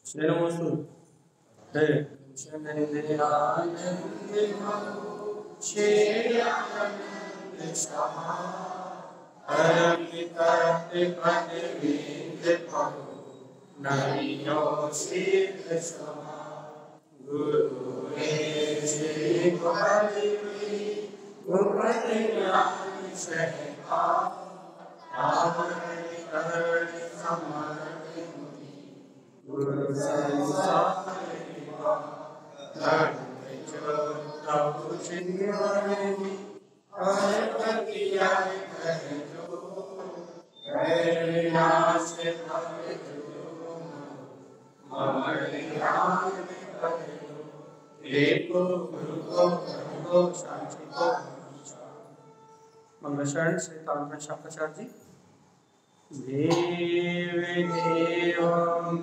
श्रेणोसु मंगलशरण श्री तांत्रिक शास्त्राचार्य जी। देवदेवं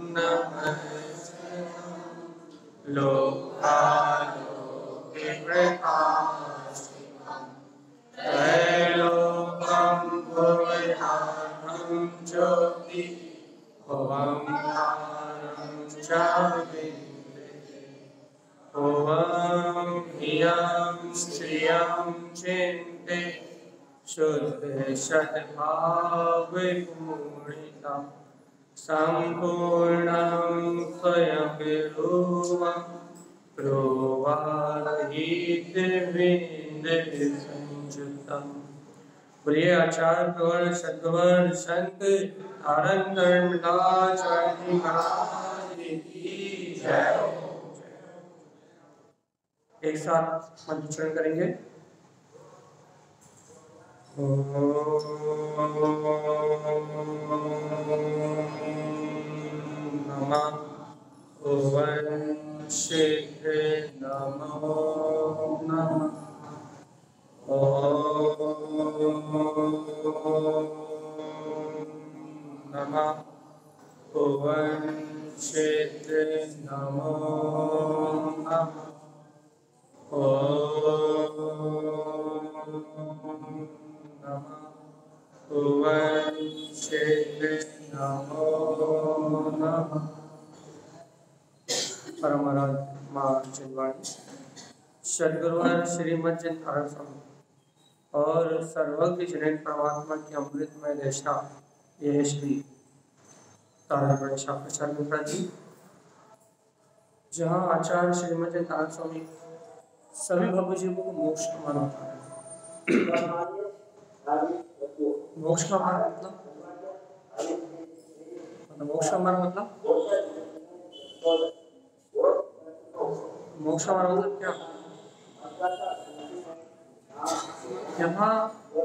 नमस्कृतं लोकालोके प्रकाशितं त्रैलोक्यं भुवनार्थं ज्योति भवं ज्ञानं च विद्यते भुवं ह्रियं श्रियं चिन्ते शुद्ध सद्भावपूर्णिता सम्पूर्णं स्वयंरूपं प्रोवाहितविन्दसंयुतं। बोलिए आचार्य प्रवर सद्गुण संत आनंदाचार्य महाराज की जय। एक साथ मंत्रोच्चारण करेंगे। नमः ओवंशिते नमो नमः नमः ओवंशिते नमो नमः सदगुरुवर श्रीमद जिनधारण स्वामी और सर्वज्ञ जनन परमात्मा की अमृतमय देशना यह श्री तारागढ़ शास्त्राचार्य महाराज जी, जहाँ आचार्य श्रीमद जिनधारण स्वामी सभी भक्त जीवों को मोक्ष का मार्ग होता है। मोक्ष का मार्ग मतलब मोक्ष का मार्ग मतलब मोक्ष का मार्ग मतलब क्या? यहाँ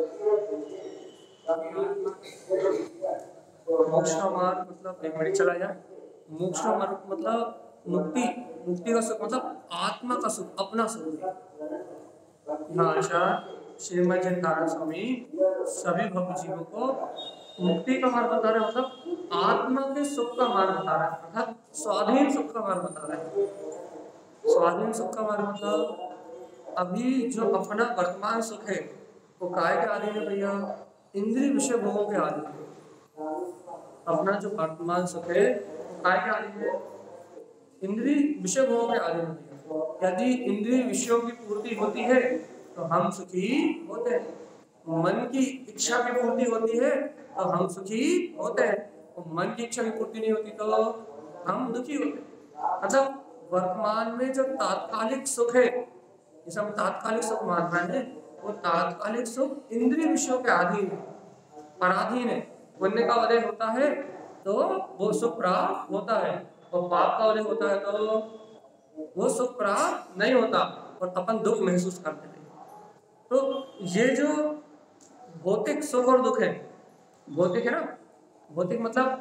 मोक्ष का मार्ग मतलब एक मिनट चला जाए। मोक्ष का मार्ग मतलब मुक्ति, मुक्ति का सुख मतलब आत्मा का सुख, अपना सुख। यहाँ आचार्य श्रीमद जिनधारण स्वामी सभी भक्त जीवों को मुक्ति का मार्ग बता रहे, मतलब आत्मा के सुख का मार्ग बता रहा है, अर्थात स्वाधीन सुख का मार्ग बता रहा है। स्वाधीन सुख का मार्ग मतलब अभी जो अपना वर्तमान सुख है वो काय के आधीन है भैया? इंद्रिय विषय भोगों के आधीन है। अपना जो वर्तमान सुख है काय के आधीन है? इंद्रिय विषय भोगों के आधीन है। यदि इंद्रिय विषयों की पूर्ति होती है तो हम सुखी होते हैं, मन की इच्छा की पूर्ति होती है तो हम सुखी होते हैं, और मन की इच्छा की पूर्ति नहीं होती तो हम दुखी होते हैं। मतलब वर्तमान में जो तात्कालिक सुख है, जिसे हम तात्कालिक सुख मान रहे हैं, वो तात्कालिक सुख इंद्रिय विषयों के अधीन है, पराधीन है। पुण्य का उदय होता है तो वो सुख प्राप्त होता है, और पाप का उदय होता है तो वो सुख प्राप्त नहीं होता और अपन दुख महसूस करते हैं। तो ये जो भौतिक सुख और दुख है, भौतिक है ना, भौतिक मतलब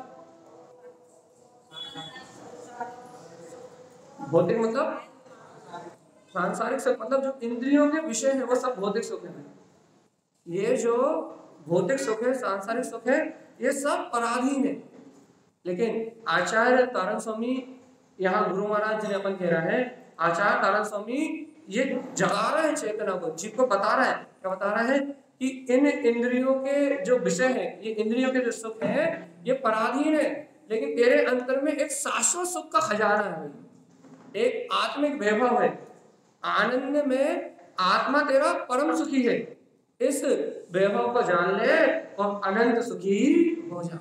भौतिक मतलब सांसारिक सुख, मतलब जो इंद्रियों के विषय है वो सब भौतिक सुख है। ये जो भौतिक सुख है, सांसारिक सुख है, ये सब पराधीन है। लेकिन आचार्य तारण स्वामी यहाँ गुरु महाराज जी ने अपन कह रहा है, आचार्य तारण स्वामी ये जगा रहे हैं चेतना को, जीव को बता रहा है। क्या बता रहा है? कि इन इंद्रियों के जो विषय है, ये इंद्रियों के जो सुख है ये पराधीन है, लेकिन तेरे अंतर में एक शाश्वत सुख का खजाना है भाई, एक आत्मिक वैभव है, आनंद में आत्मा तेरा परम सुखी है। इस वैभव को जान ले और अनंत सुखी हो जा।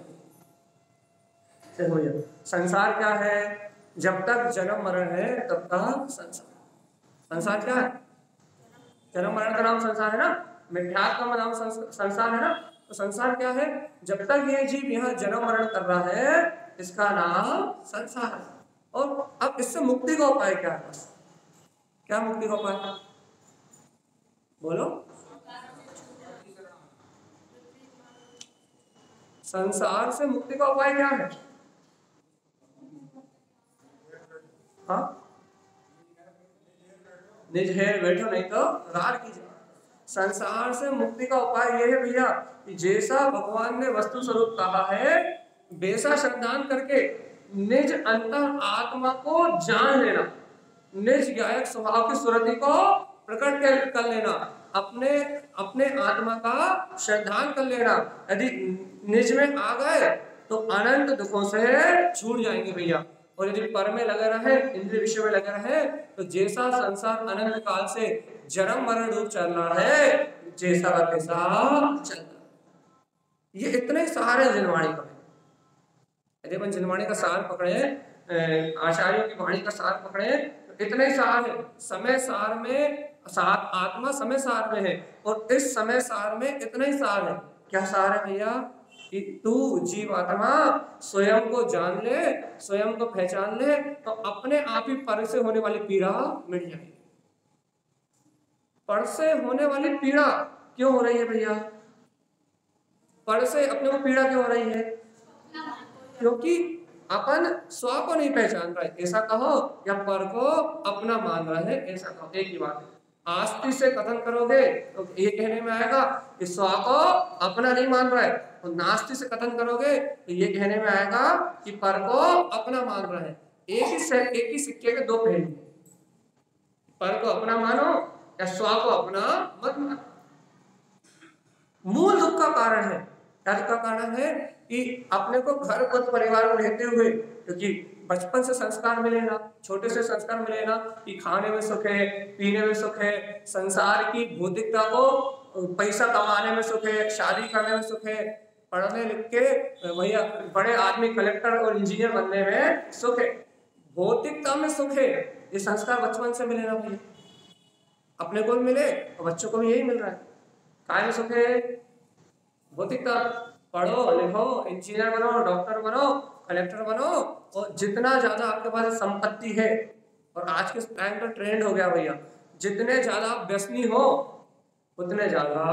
संसार क्या है? जब तक जन्म मरण है तब तक संसार। संसार क्या है? जन्म मरण का नाम संसार है ना, मिथ्यात्व का नाम संसार है ना। तो संसार क्या है? जब तक ये जीव यहाँ जन्म मरण कर रहा है इसका नाम संसार है। और अब इससे मुक्ति का उपाय क्या है? क्या मुक्ति का उपाय? बोलो। संसार से मुक्ति का उपाय क्या है? हाँ, निज है बैठो नहीं तो रार कीजिए। संसार से मुक्ति का उपाय यह है भैया कि जैसा भगवान ने वस्तु स्वरूप कहा है वैसा श्रद्धान करके निज अंतर आत्मा को जान लेना, निज गायक स्वभाव की सुरति को प्रकट कर लेना, अपने अपने आत्मा का श्रद्धान कर लेना। यदि निज में आ गए तो अनंत दुखों से छूट जाएंगे भैया। और यदि पर में लगे रहे, इंद्रिय विषय में लगे रहे तो जैसा संसार अनंत काल से जन्म मरण रूप चल रहा है जैसा वैसा चल रहा। ये इतने सारे जिनवाणी का, यदि अपन जिनवाणी का सार पकड़े, आचार्यों की वाणी का सार पकड़े तो इतने सार है। समय सार में सार, आत्मा समय सार में है और इस समय सार में इतने ही सार है। क्या सार है भैया? कि तू जीवात्मा स्वयं को जान ले, स्वयं को पहचान ले तो अपने आप ही पर से होने वाली पीड़ा मिट जाएगी। पर से होने वाली पीड़ा क्यों हो रही है भैया? पर से अपने को पीड़ा क्यों हो रही है? क्योंकि अपन स्व को नहीं पहचान रहा है ऐसा कहो, या पर को अपना मान रहा है ऐसा कहो, एक ही बात है। आस्ति से कथन करोगे तो ये कहने में आएगा कि स्व को अपना नहीं मान रहा है, और नास्ति से कथन करोगे तो ये कहने में आएगा कि पर को अपना मान रहा है। एक ही सिक्के के दो पहलू, पर को अपना मानो या स्व को अपना मत मानो। मूल दुख का कारण है, क्या दुख का कारण है? कि अपने को घर परिवार में रहते हुए, क्योंकि बचपन से संस्कार मिले ना, छोटे से संस्कार मिले ना कि खाने में सुख है, पीने में सुख है, संसार की भौतिकता को, पैसा कमाने में सुख है, शादी करने में सुख है, पढ़ने लिख के भैया बड़े आदमी कलेक्टर और इंजीनियर बनने में सुख है, भौतिकता में सुख है। ये संस्कार बचपन से मिले ना भैया, अपने को भी मिले और बच्चों को भी यही मिल रहा है। काय में सुख है? भौतिकता। पढ़ो लिखो, इंजीनियर बनो, डॉक्टर बनो, कलेक्टर बनो, और जितना ज्यादा आपके पास संपत्ति है, और आज के टाइम का ट्रेंड हो गया भैया, जितने ज्यादा आप व्यसनी हो उतने ज्यादा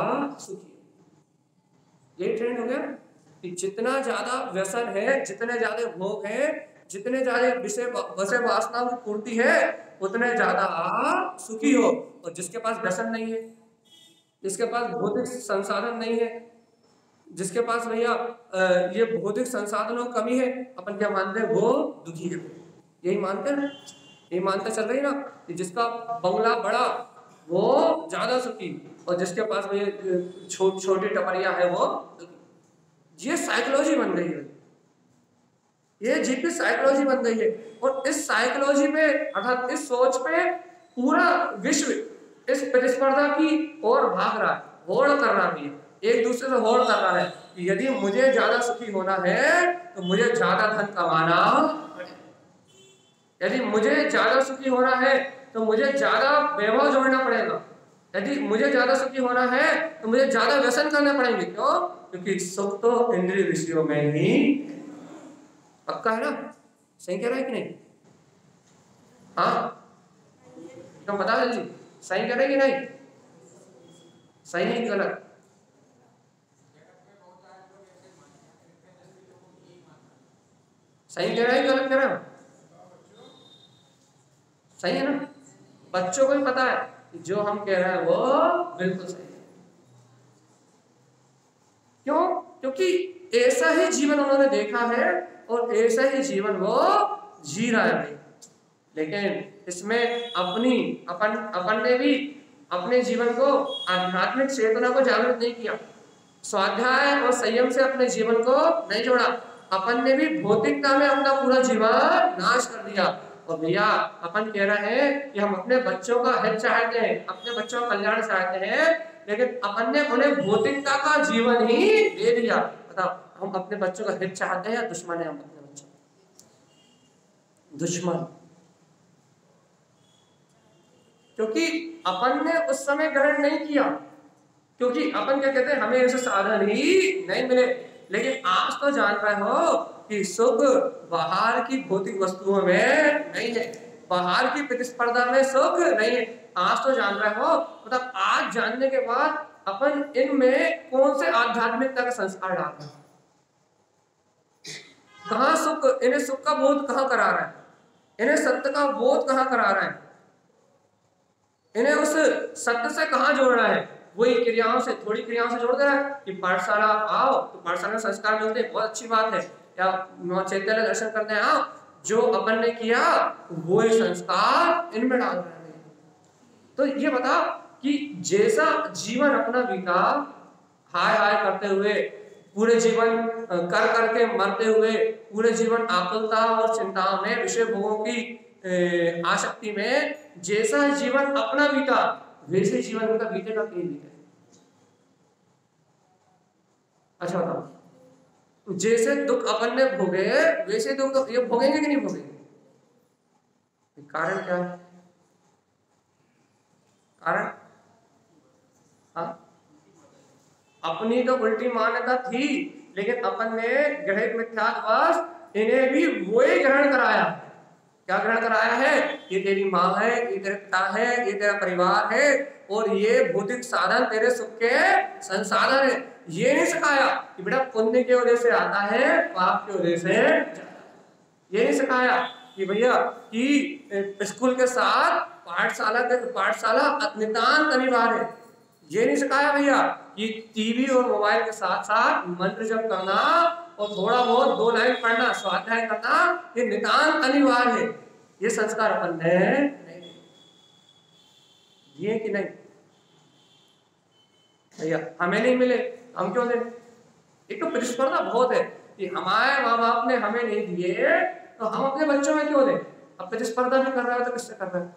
सुखी। ये ट्रेंड हो गया कि जितना ज्यादा व्यसन है, जितने ज्यादा भोग है, जितने ज्यादा विषय वासनाओं की पूर्ति है उतने ज्यादा आप सुखी हो। और जिसके पास व्यसन नहीं है, जिसके पास भौतिक संसाधन नहीं है, जिसके पास भैया ये भौतिक संसाधनों की कमी है, अपन क्या मानते हैं? वो दुखी है। यही मानते हैं, यही मानते चल रही ना कि जिसका बंगला बड़ा वो ज्यादा सुखी, और जिसके पास भैया छोटी टपरिया है वो दुखी। ये साइकोलॉजी बन गई है, ये जीव की साइकोलॉजी बन गई है। और इस साइकोलॉजी पे अर्थात इस सोच पे पूरा विश्व इस प्रतिस्पर्धा की ओर भाग रहा है, होड़ कर रहा है, एक दूसरे से होड़ कर रहा है कि यदि मुझे ज्यादा सुखी होना है तो मुझे ज्यादा धन कमाना पड़ेगा, यदि मुझे ज्यादा सुखी होना है तो मुझे ज्यादा वैभव जोड़ना पड़ेगा, यदि मुझे ज्यादा सुखी होना है तो मुझे ज्यादा व्यसन करने पड़ेंगे। क्यों? क्योंकि सुख तो इंद्रिय विषयों में ही। पक्का है ना? सही कह रहा है कि नहीं? हाँ, तो बता जल्दी, सही कह रहे कि नहीं? सही नहीं गलत? सही कह रहा है गलत कह रहा है? सही है ना? बच्चों को भी पता है कि जो हम कह रहे हैं वो बिल्कुल सही है। क्यों? क्योंकि ऐसा ही जीवन उन्होंने देखा है और ऐसा ही जीवन वो जी रहा है भाई। लेकिन इसमें अपन ने भी अपने जीवन को आध्यात्मिक चेतना को जागृत नहीं किया, स्वाध्याय और संयम से अपने जीवन को नहीं जोड़ा, अपन ने भी भौतिकता में अपना पूरा जीवन नाश कर दिया। और भैया अपन कह रहे हैं कि हम अपने बच्चों का हित चाहते हैं, अपने बच्चों का कल्याण चाहते हैं, लेकिन अपन ने उन्हें भौतिकता का जीवन ही दे दिया। बताओ, हम अपने बच्चों का हित चाहते हैं या दुश्मन है हम अपने बच्चों? दुश्मन। क्योंकि अपन ने उस समय ग्रहण नहीं किया, क्योंकि अपन क्या कहते हैं, हमें ऐसे साधन ही नहीं मिले। लेकिन आज तो जान रहे हो कि सुख बाहर की भौतिक वस्तुओं में नहीं है, बाहर की प्रतिस्पर्धा में सुख नहीं है। आज तो जान रहे हो, मतलब आज जानने के बाद अपन इनमें कौन से आध्यात्मिकता का संस्कार डाल रहे हैं, कहाँ सुख, इन्हें सुख का बोध कहाँ करा रहा है, इन्हें सत्य का बोध कहाँ करा रहा है, इन्हें उस सत्य से कहाँ जोड़ रहा है? वही क्रियाओं से, थोड़ी क्रियाओं से जोड़ दे रहा है कि पाठशाला आओ तो पाठशाला में संस्कार मिलते हैं, बहुत अच्छी बात है, या चैतन्य दर्शन करने आओ, जो अपन ने किया वो ही संस्कार इनमें डाल रहे हैं। तो ये बता कि जैसा जीवन अपना बीता, हाय हाय करते हुए, पूरे जीवन कर करके मरते हुए, पूरे जीवन आकुलता और चिंताओं में, विषय भोगों की आसक्ति में जैसा जीवन अपना बीता, वैसे जीवन उनका बीतेगा कि नहीं बीतेगा? अच्छा बताओ, जैसे दुख अपन ने भोगे वैसे दुख तो ये भोगेंगे कि नहीं भोगेंगे? कारण क्या है? कारण अपनी तो उल्टी मान्यता थी, लेकिन अपन ने ग्रहित मिथ्यात्ववश इन्हें भी वही ग्रहण कराया। क्या ग्रहण कराया है? ये तेरी माँ है, ये तेरे पिता है, ये तेरा परिवार है, और ये भौतिक साधन तेरे सुख के संसाधन है। ये नहीं सिखाया कि बेटा पुण्य की वजह से आता है, पाप की वजह से। ये नहीं सिखाया कि भैया कि स्कूल के साथ पाठशाला नितांत अनिवार्य है। ये नहीं सिखाया भैया कि टीवी और मोबाइल के साथ साथ मंत्र जप करना और थोड़ा बहुत 2 लाइन पढ़ना, स्वाध्याय करना, ये नितांत अनिवार्य है। ये संस्कार अपन ने नहीं दिए कि नहीं भैया? हमें नहीं मिले, हम क्यों दें? एक तो प्रतिस्पर्धा बहुत है कि हमारे माँ बाप ने हमें नहीं दिए तो हम अपने बच्चों में क्यों दें? अब प्रतिस्पर्धा भी कर रहा है तो किससे कर रहा है?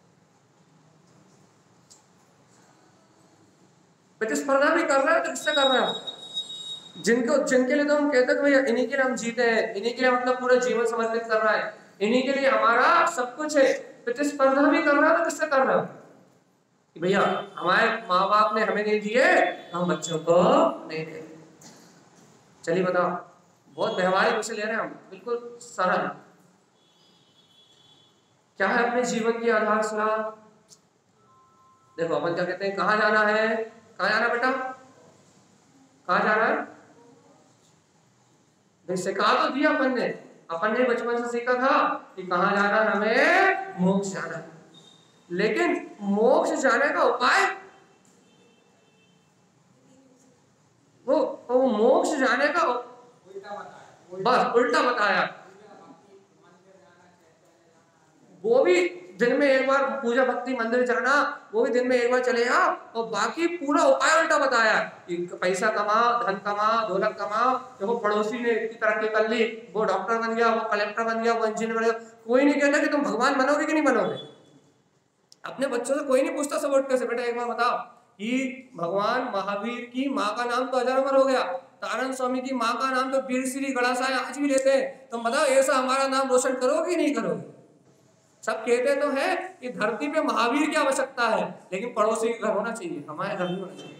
प्रतिस्पर्धा भी कर रहा है तो किससे कर रहा है? जिनके लिए तो हम कहते हैं भैया इन्हीं के लिए हम जीते हैं, इन्हीं के लिए मतलब पूरा जीवन समर्पित कर रहा है, इन्हीं के लिए हमारा सब कुछ है। प्रतिस्पर्धा भी कर रहा है तो किससे कर रहा है? कि भैया हमारे माँ बाप ने हमें नहीं दिए तो हम बच्चों को नहीं दे। चलिए बताओ, बहुत व्यवहारिक विषय ले रहे हैं हम, बिल्कुल सरल। क्या है अपने जीवन की आधारशिला? देखो अपन क्या कहते हैं, कहाँ जाना है? कहाँ जाना बेटा? कहाँ जाना है? सिखा तो दिया अपन ने बचपन से सीखा था कि कहाँ जाना है, हमें मोक्ष जाना है। लेकिन मोक्ष जाने का उपाय, वो मोक्ष जाने का बस उल्टा बताया। वो भी दिन में एक बार पूजा भक्ति मंदिर जाना, वो भी दिन में एक बार चलेगा, और बाकी पूरा उपाय उल्टा बताया कि पैसा कमा, धन कमा, दौलत कमा। देखो पड़ोसी ने इतनी तरक्की कर ली, वो डॉक्टर बन गया, वो कलेक्टर बन गया, वो इंजीनियर बन गया। कोई नहीं कहता कि तुम भगवान बनोगे कि नहीं बनोगे। अपने बच्चों से कोई नहीं पूछता सब उठ के से, बेटा एक बार बताओ कि भगवान महावीर की माँ का नाम तो 1000 बार हो गया, तारण स्वामी की माँ का नाम तो वीर श्री गड़ासाय आज भी लेते हैं, तुम बताओ ऐसा हमारा नाम रोशन करोगे कि नहीं करोगे? सब कहते तो है कि धरती पे महावीर की आवश्यकता है, लेकिन पड़ोसी के घर होना चाहिए, हमारे घर नहीं होना चाहिए।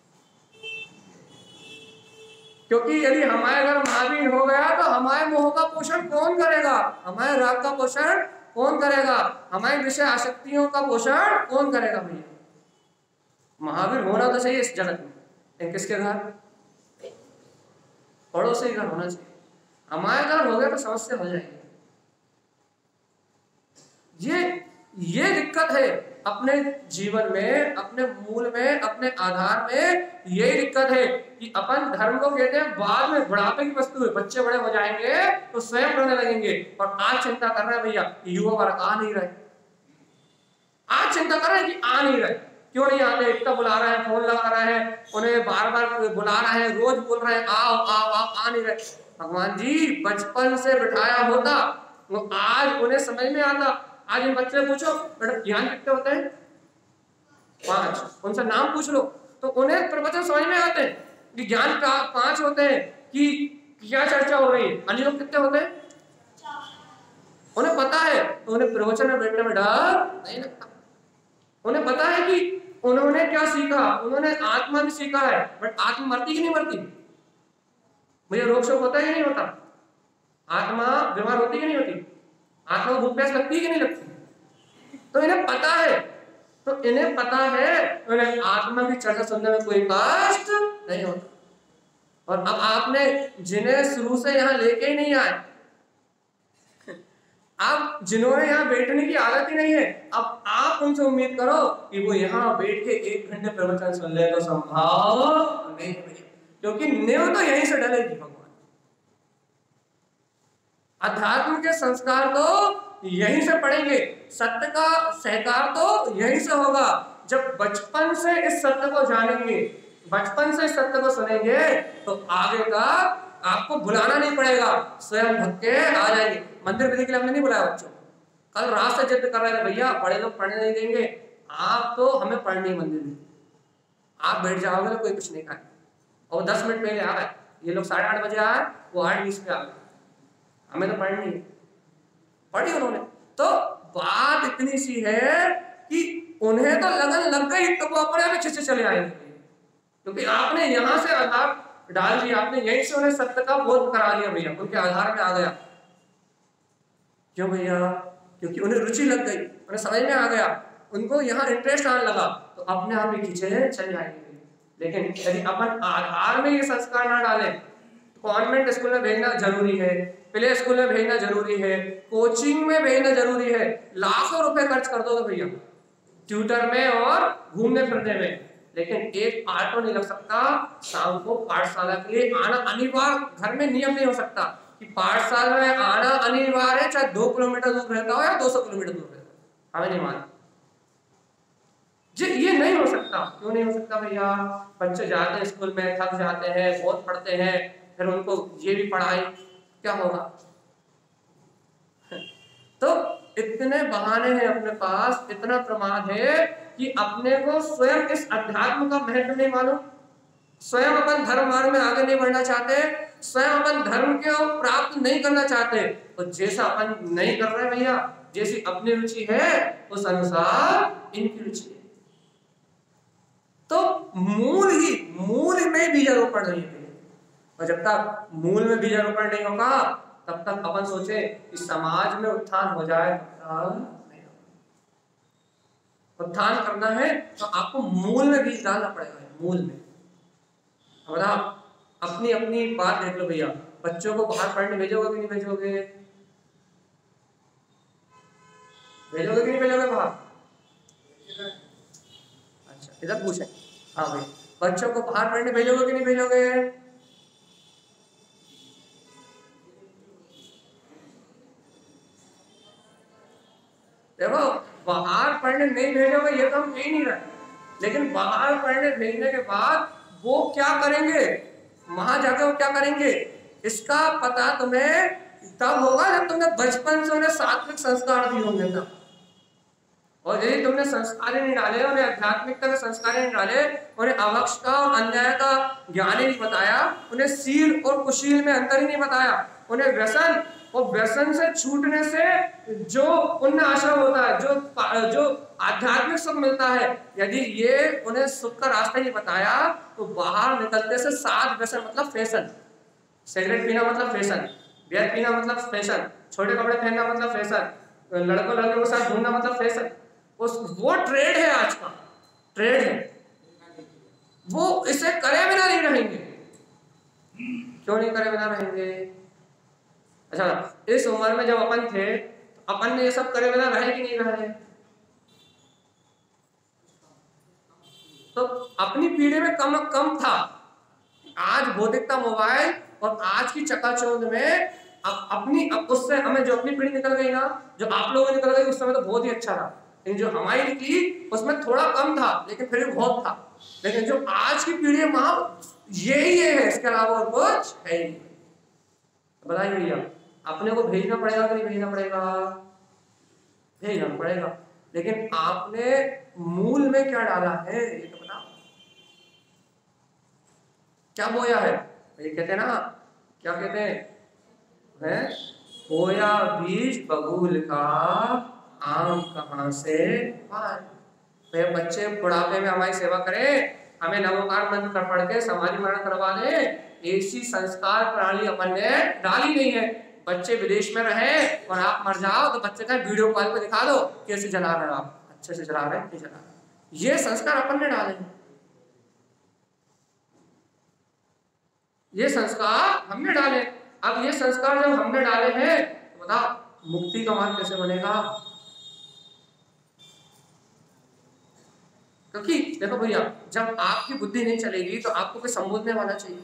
क्योंकि यदि हमारे घर महावीर हो गया तो हमारे मोह का पोषण कौन करेगा? हमारे राग का पोषण कौन करेगा? हमारी विषय आसक्तियों का पोषण कौन करेगा? भैया महावीर होना तो चाहिए इस जगत में, किसके घर? पड़ोसी घर होना चाहिए। हमारे घर हो गया तो समस्या हो जाएगी। ये दिक्कत है अपने जीवन में, अपने मूल में, अपने आधार में। यही दिक्कत है कि अपन धर्म को कहते हैं बाद में, बुढ़ापे की वस्तु है। बच्चे बड़े हो जाएंगे तो स्वयं करने लगेंगे, और आज चिंता कर रहे हैं भैया युवा वर्ग आ नहीं रहे। आज चिंता कर रहे हैं कि आ नहीं रहे, क्यों नहीं आते? इतना बुला रहे हैं, फोन लगा रहे हैं, उन्हें बार बार बुला रहे हैं, रोज बोल रहे हैं आओ आओ आओ, आ नहीं रहे। भगवान जी बचपन से बिठाया होता वो आज उन्हें समझ में आता। आज इन बच्चे पूछो बेटा ज्ञान कितने होते हैं, 5, उनसे नाम पूछ लो तो उन्हें प्रवचन समझ में आते हैं कि ज्ञान का 5 होते हैं, कि क्या चर्चा हो रही है, अन्य लोग कितने होते हैं उन्हें पता है, तो उन्हें प्रवचन में बैठने में डर नहीं लगता। उन्हें पता है कि उन्होंने क्या सीखा, उन्होंने आत्मा भी सीखा है, बट आत्मा मरती कि नहीं मरती, मुझे रोग शोक होता है कि नहीं होता, आत्मा बीमार होती कि नहीं होती, आत्मा को भूख प्यास लगती है कि नहीं लगती, तो इन्हें पता है, तो इन्हें पता है, उन्हें आत्मा की चर्चा सुनने में कोई कष्ट नहीं होता। और अब आपने जिन्हें शुरू से यहाँ लेके ही नहीं आए, अब जिन्होंने यहाँ बैठने की आदत ही नहीं है, अब आप उनसे उम्मीद करो कि वो यहाँ बैठ के 1 घंटे प्रवचन सुन ले, तो संभव नहीं, क्योंकि नींव तो यहीं से डलेगी। भगवान अध्यात्म के संस्कार तो यहीं से पड़ेंगे, सत्य का सहकार तो यहीं से होगा। जब बचपन से इस सत्य को जानेंगे, बचपन से इस सत्य को सुनेंगे, तो आगे तक आपको बुलाना नहीं पड़ेगा, स्वयं भक्त के आ जाएंगे। मंदिर विधि के लिए हमने नहीं बुलाया बच्चों, कल रात से जिद कर रहे थे भैया बड़े लोग पढ़ने नहीं देंगे, आप तो हमें पढ़नी मंदिर में, आप बैठ जाओगे तो कोई कुछ नहीं खाए। और 10 मिनट पहले आ गए, ये लोग 8:30 बजे आए, वो 8:20 पे आ गए, हमें तो पढ़नी है, पढ़ी उन्होंने। तो बात इतनी सी है कि उन्हें तो लगन लग गई, तो वो अपने आप अच्छे चले आएंगे, क्योंकि आपने यहाँ से आधार डाल दिया, आपने यहीं से उन्हें सत्य का बोध करा दिया भैया, उनके आधार में आ गया। क्यों भैया? क्योंकि उन्हें रुचि लग गई, उन्हें समझ में आ गया, उनको यहाँ इंटरेस्ट आने लगा, तो अपने आप ही खींचे चले आएंगे। लेकिन यदि अपन आधार में ये संस्कार ना डालें, कॉन्वेंट स्कूल में भेजना जरूरी है, प्ले स्कूल में भेजना जरूरी है, कोचिंग में भेजना जरूरी है, लाखों रुपए खर्च कर दो भैया ट्यूटर में और घूमने फिरने में, लेकिन एक ऑटो नहीं लग सकता शाम को पाठशाला के लिए आना अनिवार्य। घर में नियम नहीं हो सकता कि पाठशाला में आना अनिवार्य है, चाहे 2 किलोमीटर दूर रहता हो या 200 किलोमीटर दूर रहता हो, हमें नहीं माना जी, ये नहीं हो सकता। क्यों नहीं हो सकता भैया? बच्चे जाते हैं स्कूल में, थक जाते हैं, बहुत पढ़ते हैं, फिर उनको ये भी पढ़ाई, क्या होगा? तो इतने बहाने हैं अपने पास, इतना प्रमाद है कि अपने को स्वयं इस अध्यात्म का महत्व नहीं मालूम, स्वयं अपन धर्म मार्ग में आगे नहीं बढ़ना चाहते, स्वयं अपन धर्म को प्राप्त नहीं करना चाहते, तो जैसा अपन नहीं कर रहे भैया, जैसी अपनी रुचि है उस अनुसार इनकी रुचि है। तो मूल में बीजारोपण नहीं है, और जब तक मूल में बीजारोपण नहीं होगा तब तक अपन सोचे कि समाज में उत्थान हो जाए, उत्थान करना है तो आपको मूल में बीज डालना पड़ेगा। मूल में हमारा अपनी अपनी बात देख लो भैया, बच्चों को बाहर पढ़ने भेजोगे कि नहीं भेजोगे? भेजोगे कि नहीं भेजोगे बाहर? अच्छा, इधर पूछे। हाँ भाई, बच्चों को बाहर पढ़ने भेजोगे कि नहीं भेजोगे? देखो, बाहर पढ़ने नहीं भेजोगे ये तो हम कह नहीं रहे, लेकिन बाहर पढ़ने भेजने के बाद वो क्या करेंगे, वहां जाके वो क्या करेंगे, इसका पता तुम्हें तब होगा जब तुमने बचपन से उन्हें सात्विक संस्कार दिए होंगे तब। और यदि तुमने संस्कार नहीं डाले, उन्हें आध्यात्मिकता के संस्कार नहीं डाले, उन्हें अवक्ष का और अन्याय का ज्ञान ही नहीं बताया, उन्हें शील और कुशील में अंतर ही नहीं बताया, उन्हें व्यसन और व्यसन से छूटने से जो पुण्य आश्रय होता है, जो आध्यात्मिक सुख मिलता है, यदि ये उन्हें सुख का रास्ता ही नहीं बताया, तो बाहर निकलते से साथ व्यसन मतलब फैशन, सिगरेट पीना मतलब फैशन, बियर पीना मतलब फैशन, छोटे कपड़े पहनना मतलब फैशन, लड़कों लड़कियों के साथ घूमना मतलब फैशन, वो ट्रेड है, आज का ट्रेड है। वो इसे करे बिना नहीं रहेंगे। क्यों नहीं करे बिना रहेंगे? अच्छा, इस उम्र में जब अपन थे, अपन ने ये सब करे बिना रहे कि नहीं रहे? तो अपनी पीढ़ी में कम था। आज भौतिकता, मोबाइल और आज की चकाचौंध में अब उससे हमें जो अपनी पीढ़ी निकल गई ना, जो आप लोगों ने निकल गई, उस समय तो बहुत ही अच्छा था, लेकिन जो हमारी थी उसमें थोड़ा कम था, लेकिन फिर भी बहुत था। लेकिन जो आज की पीढ़ी है, यही है, इसके अलावा और कुछ है ही नहीं। बताइए भैया, अपने को भेजना पड़ेगा कि नहीं भेजना पड़ेगा? भेजना पड़ेगा। लेकिन आपने मूल में क्या डाला है ये तो बताओ, क्या बोया है? ये कहते हैं ना, क्या कहते हैं, बोया बीज बबूल का, आम कहां से पाए। तो बच्चे बुढ़ापे में हमारी सेवा करें, हमें नवोकार मंत्र कर पढ़ के समाधि मरण करवा दे, ऐसी संस्कार प्रणाली अपन ने डाली नहीं है। बच्चे विदेश में रहे और आप मर जाओ तो बच्चे का वीडियो कॉल पे दिखा दो कैसे जला रहे हो आप, अच्छे से जला रहे हैं, नहीं जला रहे। ये संस्कार अपन ने डाले हैं, ये संस्कार हमने डाले। अब ये संस्कार जब हमने डाले हैं तो बताओ मुक्ति का मार्ग कैसे बनेगा? क्योंकि देखो भैया, जब आपकी बुद्धि नहीं चलेगी तो आपको कोई संबोधने वाला चाहिए।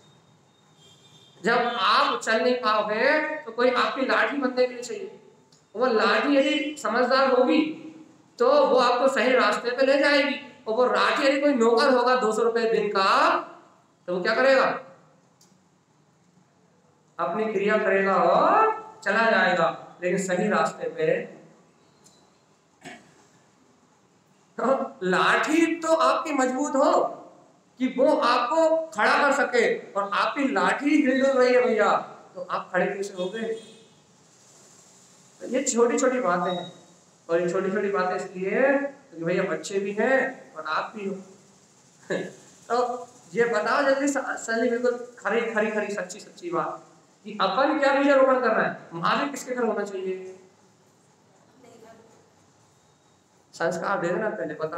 जब आप चल नहीं पाओगे तो कोई आपकी लाठी बनने के लिए चाहिए। वो लाठी यदि समझदार होगी तो वो आपको सही रास्ते पे ले जाएगी, और वो लाठी यदि कोई नौकर होगा 200 रुपए दिन का तो वो क्या करेगा? अपनी क्रिया करेगा और चला जाएगा। लेकिन सही रास्ते पे तो लाठी तो आपकी मजबूत हो कि वो आपको खड़ा कर सके, और आपकी लाठी हिल रही है भैया तो आप खड़े कैसे हो गए? तो ये छोटी छोटी बातें हैं, और ये छोटी छोटी बातें इसलिए क्योंकि भैया बच्चे भी हैं और आप भी हो। तो ये बताओ जल्दी सही, बिल्कुल खरी खरी खरी सच्ची सच्ची बात कि अपन क्या बीजारोपण कर रहे हैं, मालिक किसके घर होना चाहिए? संस्कार दे देना पहले, पता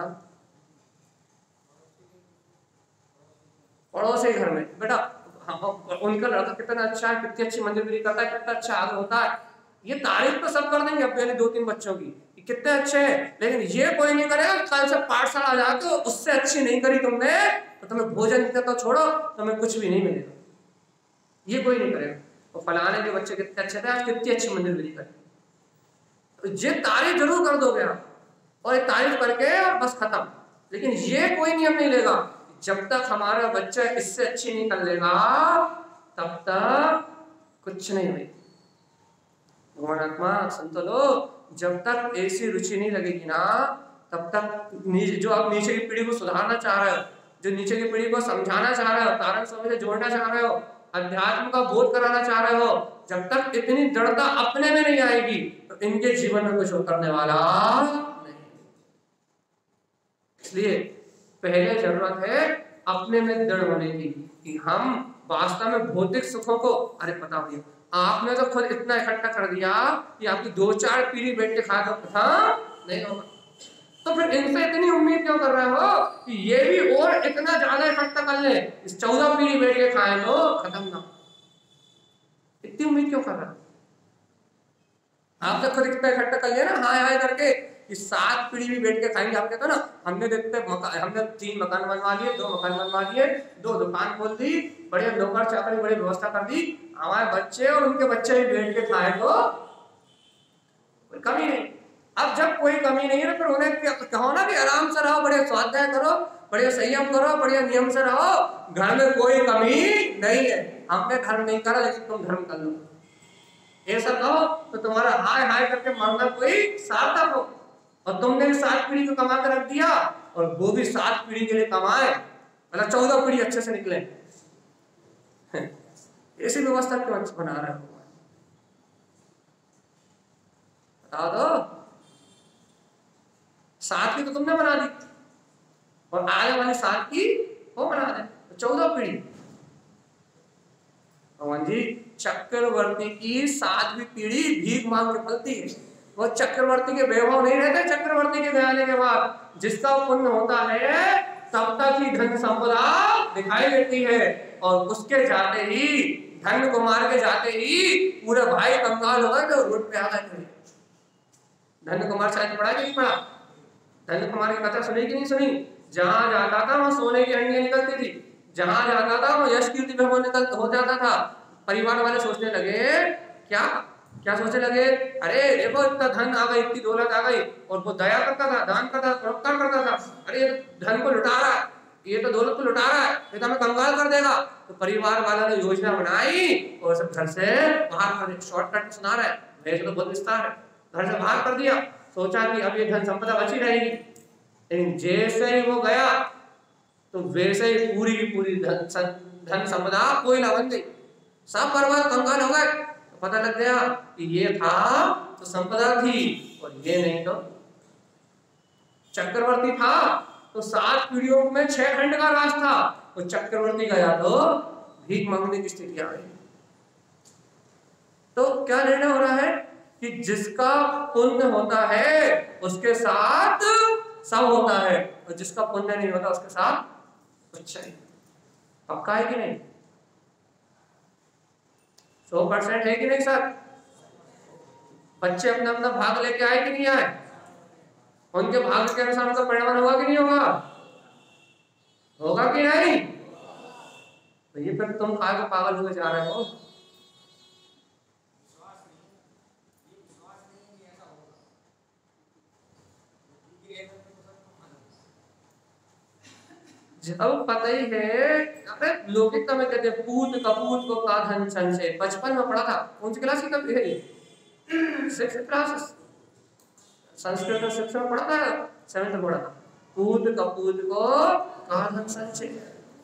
पड़ोसी घर में बेटा, उनका लड़का कितना अच्छा है, कितनी अच्छी मंदिर भी करता है, कितना अच्छा आगे होता है, ये तारीफ तो सब कर देंगे अब पहले 2-3 बच्चों की कितने अच्छे हैं। लेकिन ये कोई नहीं करेगा कल से पाठशाला जाके उससे अच्छी नहीं करी तुमने तो तुम्हें भोजन तो छोड़ो, तुम्हें कुछ भी नहीं मिलेगा। ये कोई नहीं करेगा। और फलाने के बच्चे कितने अच्छे थे, आज कितनी अच्छी मंदिर भी करी, तो ये तारीफ जरूर कर दोगे आप, और ये तारीफ करके और बस खत्म। लेकिन ये कोई नियम नहीं लेगा, जब तक हमारा बच्चा इससे अच्छी नहीं कर लेगा तब तक कुछ नहीं हुई। भगवानात्मा संतो लोग, जब तक ऐसी रुचि नहीं लगेगी ना तब तक जो आप नीचे की पीढ़ी को सुधारना चाह रहे हो, जो नीचे की पीढ़ी को समझाना चाह रहे हो, तारण स्वामी से जोड़ना चाह रहे हो, अध्यात्म का बोध कराना चाह रहे हो, जब तक इतनी दृढ़ता अपने में नहीं आएगी तो इनके जीवन में कुछ करने वाला नहीं। इसलिए पहले जरूरत है अपने में दृढ़ होने की कि हम वास्तव में भौतिक सुखों को, अरे पता हुई आपने तो खुद इतना इकट्ठा कर दिया कि आपकी 2-4 पीढ़ी बैठ के खा दो, नहीं होगा। तो फिर इनसे इतनी उम्मीद क्यों कर रहे हो कि ये भी और इतना ज्यादा इकट्ठा कर ले, इस 14 पीढ़ी बैठ के खाए तो खत्म ना, इतनी उम्मीद क्यों कर रहे हो? आपने खुद इतना इकट्ठा कर लिया ना, हाय हाय करके कि 7 पीढ़ी भी बैठ के खाएंगे। आप कहते हो ना हमने 3 मकान बनवा लिए, 2 मकान बनवा दिए, 2 दुकान खोल दी, बड़े नौकर चाकरी बड़ी व्यवस्था कर दी, हमारे बच्चे और उनके बच्चे भी बैठ के खाए तो कोई कमी नहीं। अब जब कोई कमी नहीं है तो फिर उन्हें कहो ना कि आराम से रहो, बढ़िया स्वाध्याय करो, बढ़िया संयम करो, बढ़िया नियम से रहो, घर में कोई कमी नहीं है। हमने धर्म नहीं करा लेकिन तुम धर्म कर लो, ऐसा कहो तो तुम्हारा हाय हाय करके मरना कोई सार्थक हो। और तुमने 7 पीढ़ी को कमा कर रख दिया और वो भी 7 पीढ़ी के लिए कमाए, मतलब 14 पीढ़ी अच्छे से निकले। ऐसी व्यवस्था क्यों बना रहे हो? बता दो। 7 की तो तुमने बना दी और आने वाली 7 की वो बना दे, 14 पीढ़ी। भगवान जी, चक्रवर्ती की 7वीं पीढ़ी भीख मांग के फलती है। वो चक्रवर्ती के वैभव नहीं रहते, चक्रवर्ती के जाने के बाद जिसका पुण्य होता है तब तक ही धन संपदा दिखाई देती है, और उसके जाते ही धन को मार के जाते ही पूरे भाई कंगाल हो गए तो रोड पे आ गए। धन कुमार शायद पढ़ा कि नहीं पढ़ा? धन कुमार की कथा सुनी कि नहीं सुनी? जहां जाता था वहां सोने की हंडियां निकलती थी, जहां जाता था वहां यश कीर्ति वैभव हो जाता था। परिवार वाले सोचने लगे, क्या सोचने लगे, अरे देखो इतना धन आ गई, इतनी दौलत आ गई, और वो दया करता था, दान करता था, परोपकार करता था, अरे धन को लुटा रहा है, ये तो दौलत को लुटा रहा है, ये तो हमें कंगाल कर देगा। तो परिवार वालों ने योजना बनाई और सब घर से बाहर कर दिया। शॉर्टकट सुना रहा है, वैसे तो बहुत विस्तार है। घर से बाहर कर दिया, सोचा कि अब ये धन संपदा बची रहेगी, लेकिन जैसे ही वो गया तो वैसे ही पूरी की पूरी धन संपदा कोयला बन गई, सब बर्बाद, कंगाल हो गए। तो पता लग गया कि ये था तो संपदा थी, और ये नहीं तो चक्रवर्ती था तो 7 पीढ़ियों में 6 खंड का राज था। वो चक्रवर्ती गया तो भीख मांगने की स्थिति आ गई। तो क्या निर्णय हो रहा है कि जिसका पुण्य होता है उसके साथ सब होता है, और जिसका पुण्य नहीं होता उसके साथ कुछ नहीं। पक्का है कि नहीं? 100% है कि नहीं सर? बच्चे अपना अपना भाग लेके आए कि नहीं आए? उनके भाग्य के अनुसार उनका परिणाम होगा कि नहीं होगा? होगा कि नहीं? तो ये फिर तुम खा के पागल हुए जा रहे हो। अब पता ही है, अरे लौकिकता में कहते हैं पूत कपूत को का धन संचय। बचपन में पढ़ा था, कौन सी क्लास की कब है ये? 6th क्लास संस्कृत और शिक्षा में पढ़ा था, 7th में पढ़ा था। पूत कपूत को का धन संचय।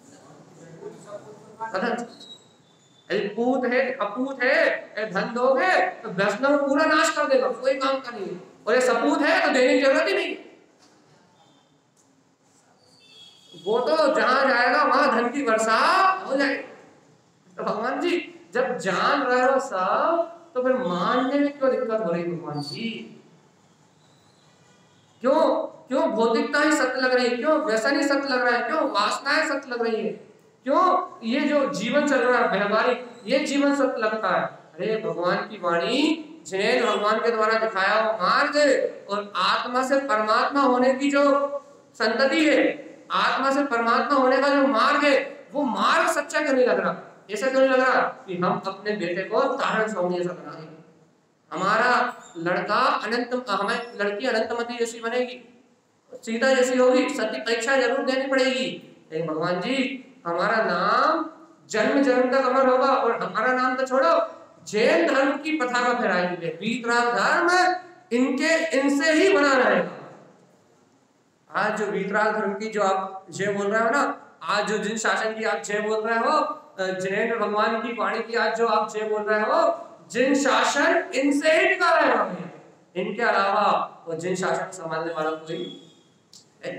पूत है कपूत है, धन दोगे तो वैष्णव पूरा नाश कर देगा, कोई काम का नहीं। और ये सपूत है तो देने की जरूरत ही नहीं, वो तो जहां जाएगा वहां धन की वर्षा हो जाएगी। तो भगवान जी जब जान रहे हो सब, तो फिर मानने में क्यों दिक्कत हो रही भगवान जी? क्यों क्यों भौतिकता ही सत्य लग रही है? क्यों व्यसन ही सत्य लग रहा है? क्यों वासनाएं सत्य लग रही है? क्यों ये जो जीवन चल रहा है व्यवहारिक, ये जीवन सत्य लगता है? अरे भगवान की वाणी, जिन्हें भगवान के द्वारा दिखाया हुआ मार्ग और आत्मा से परमात्मा होने की जो संतति है, आत्मा से परमात्मा होने का जो मार्ग है, वो मार्ग सच्चा क्यों नहीं लग रहा? ऐसा क्यों नहीं लग रहा कि हम अपने बेटे को तारण स्वामी ऐसा बनाएंगे, हमारा लड़का अनंत, हमें लड़की अनंतमती जैसी बनेगी, सीता जैसी होगी, सत्य परीक्षा जरूर देनी पड़ेगी, लेकिन भगवान जी हमारा नाम जन्म जन्म तक अमर होगा। और हमारा नाम तो छोड़ो, जैन धर्म की पताका फहराएंगे, वीतराग धर्म इनसे ही बना रहेगा। आज जो वीतराग धर्म की जो आप जय बोल रहे हो ना, आज जो जिन शासन की आप जय बोल रहे हो, जिनेंद्र भगवान की वाणी की आज जो आप जय बोल रहे हो, जिन शासन इनसे ही टिका रहेगा, इनके अलावा वो जिन शासन संभालने वाला कोई है।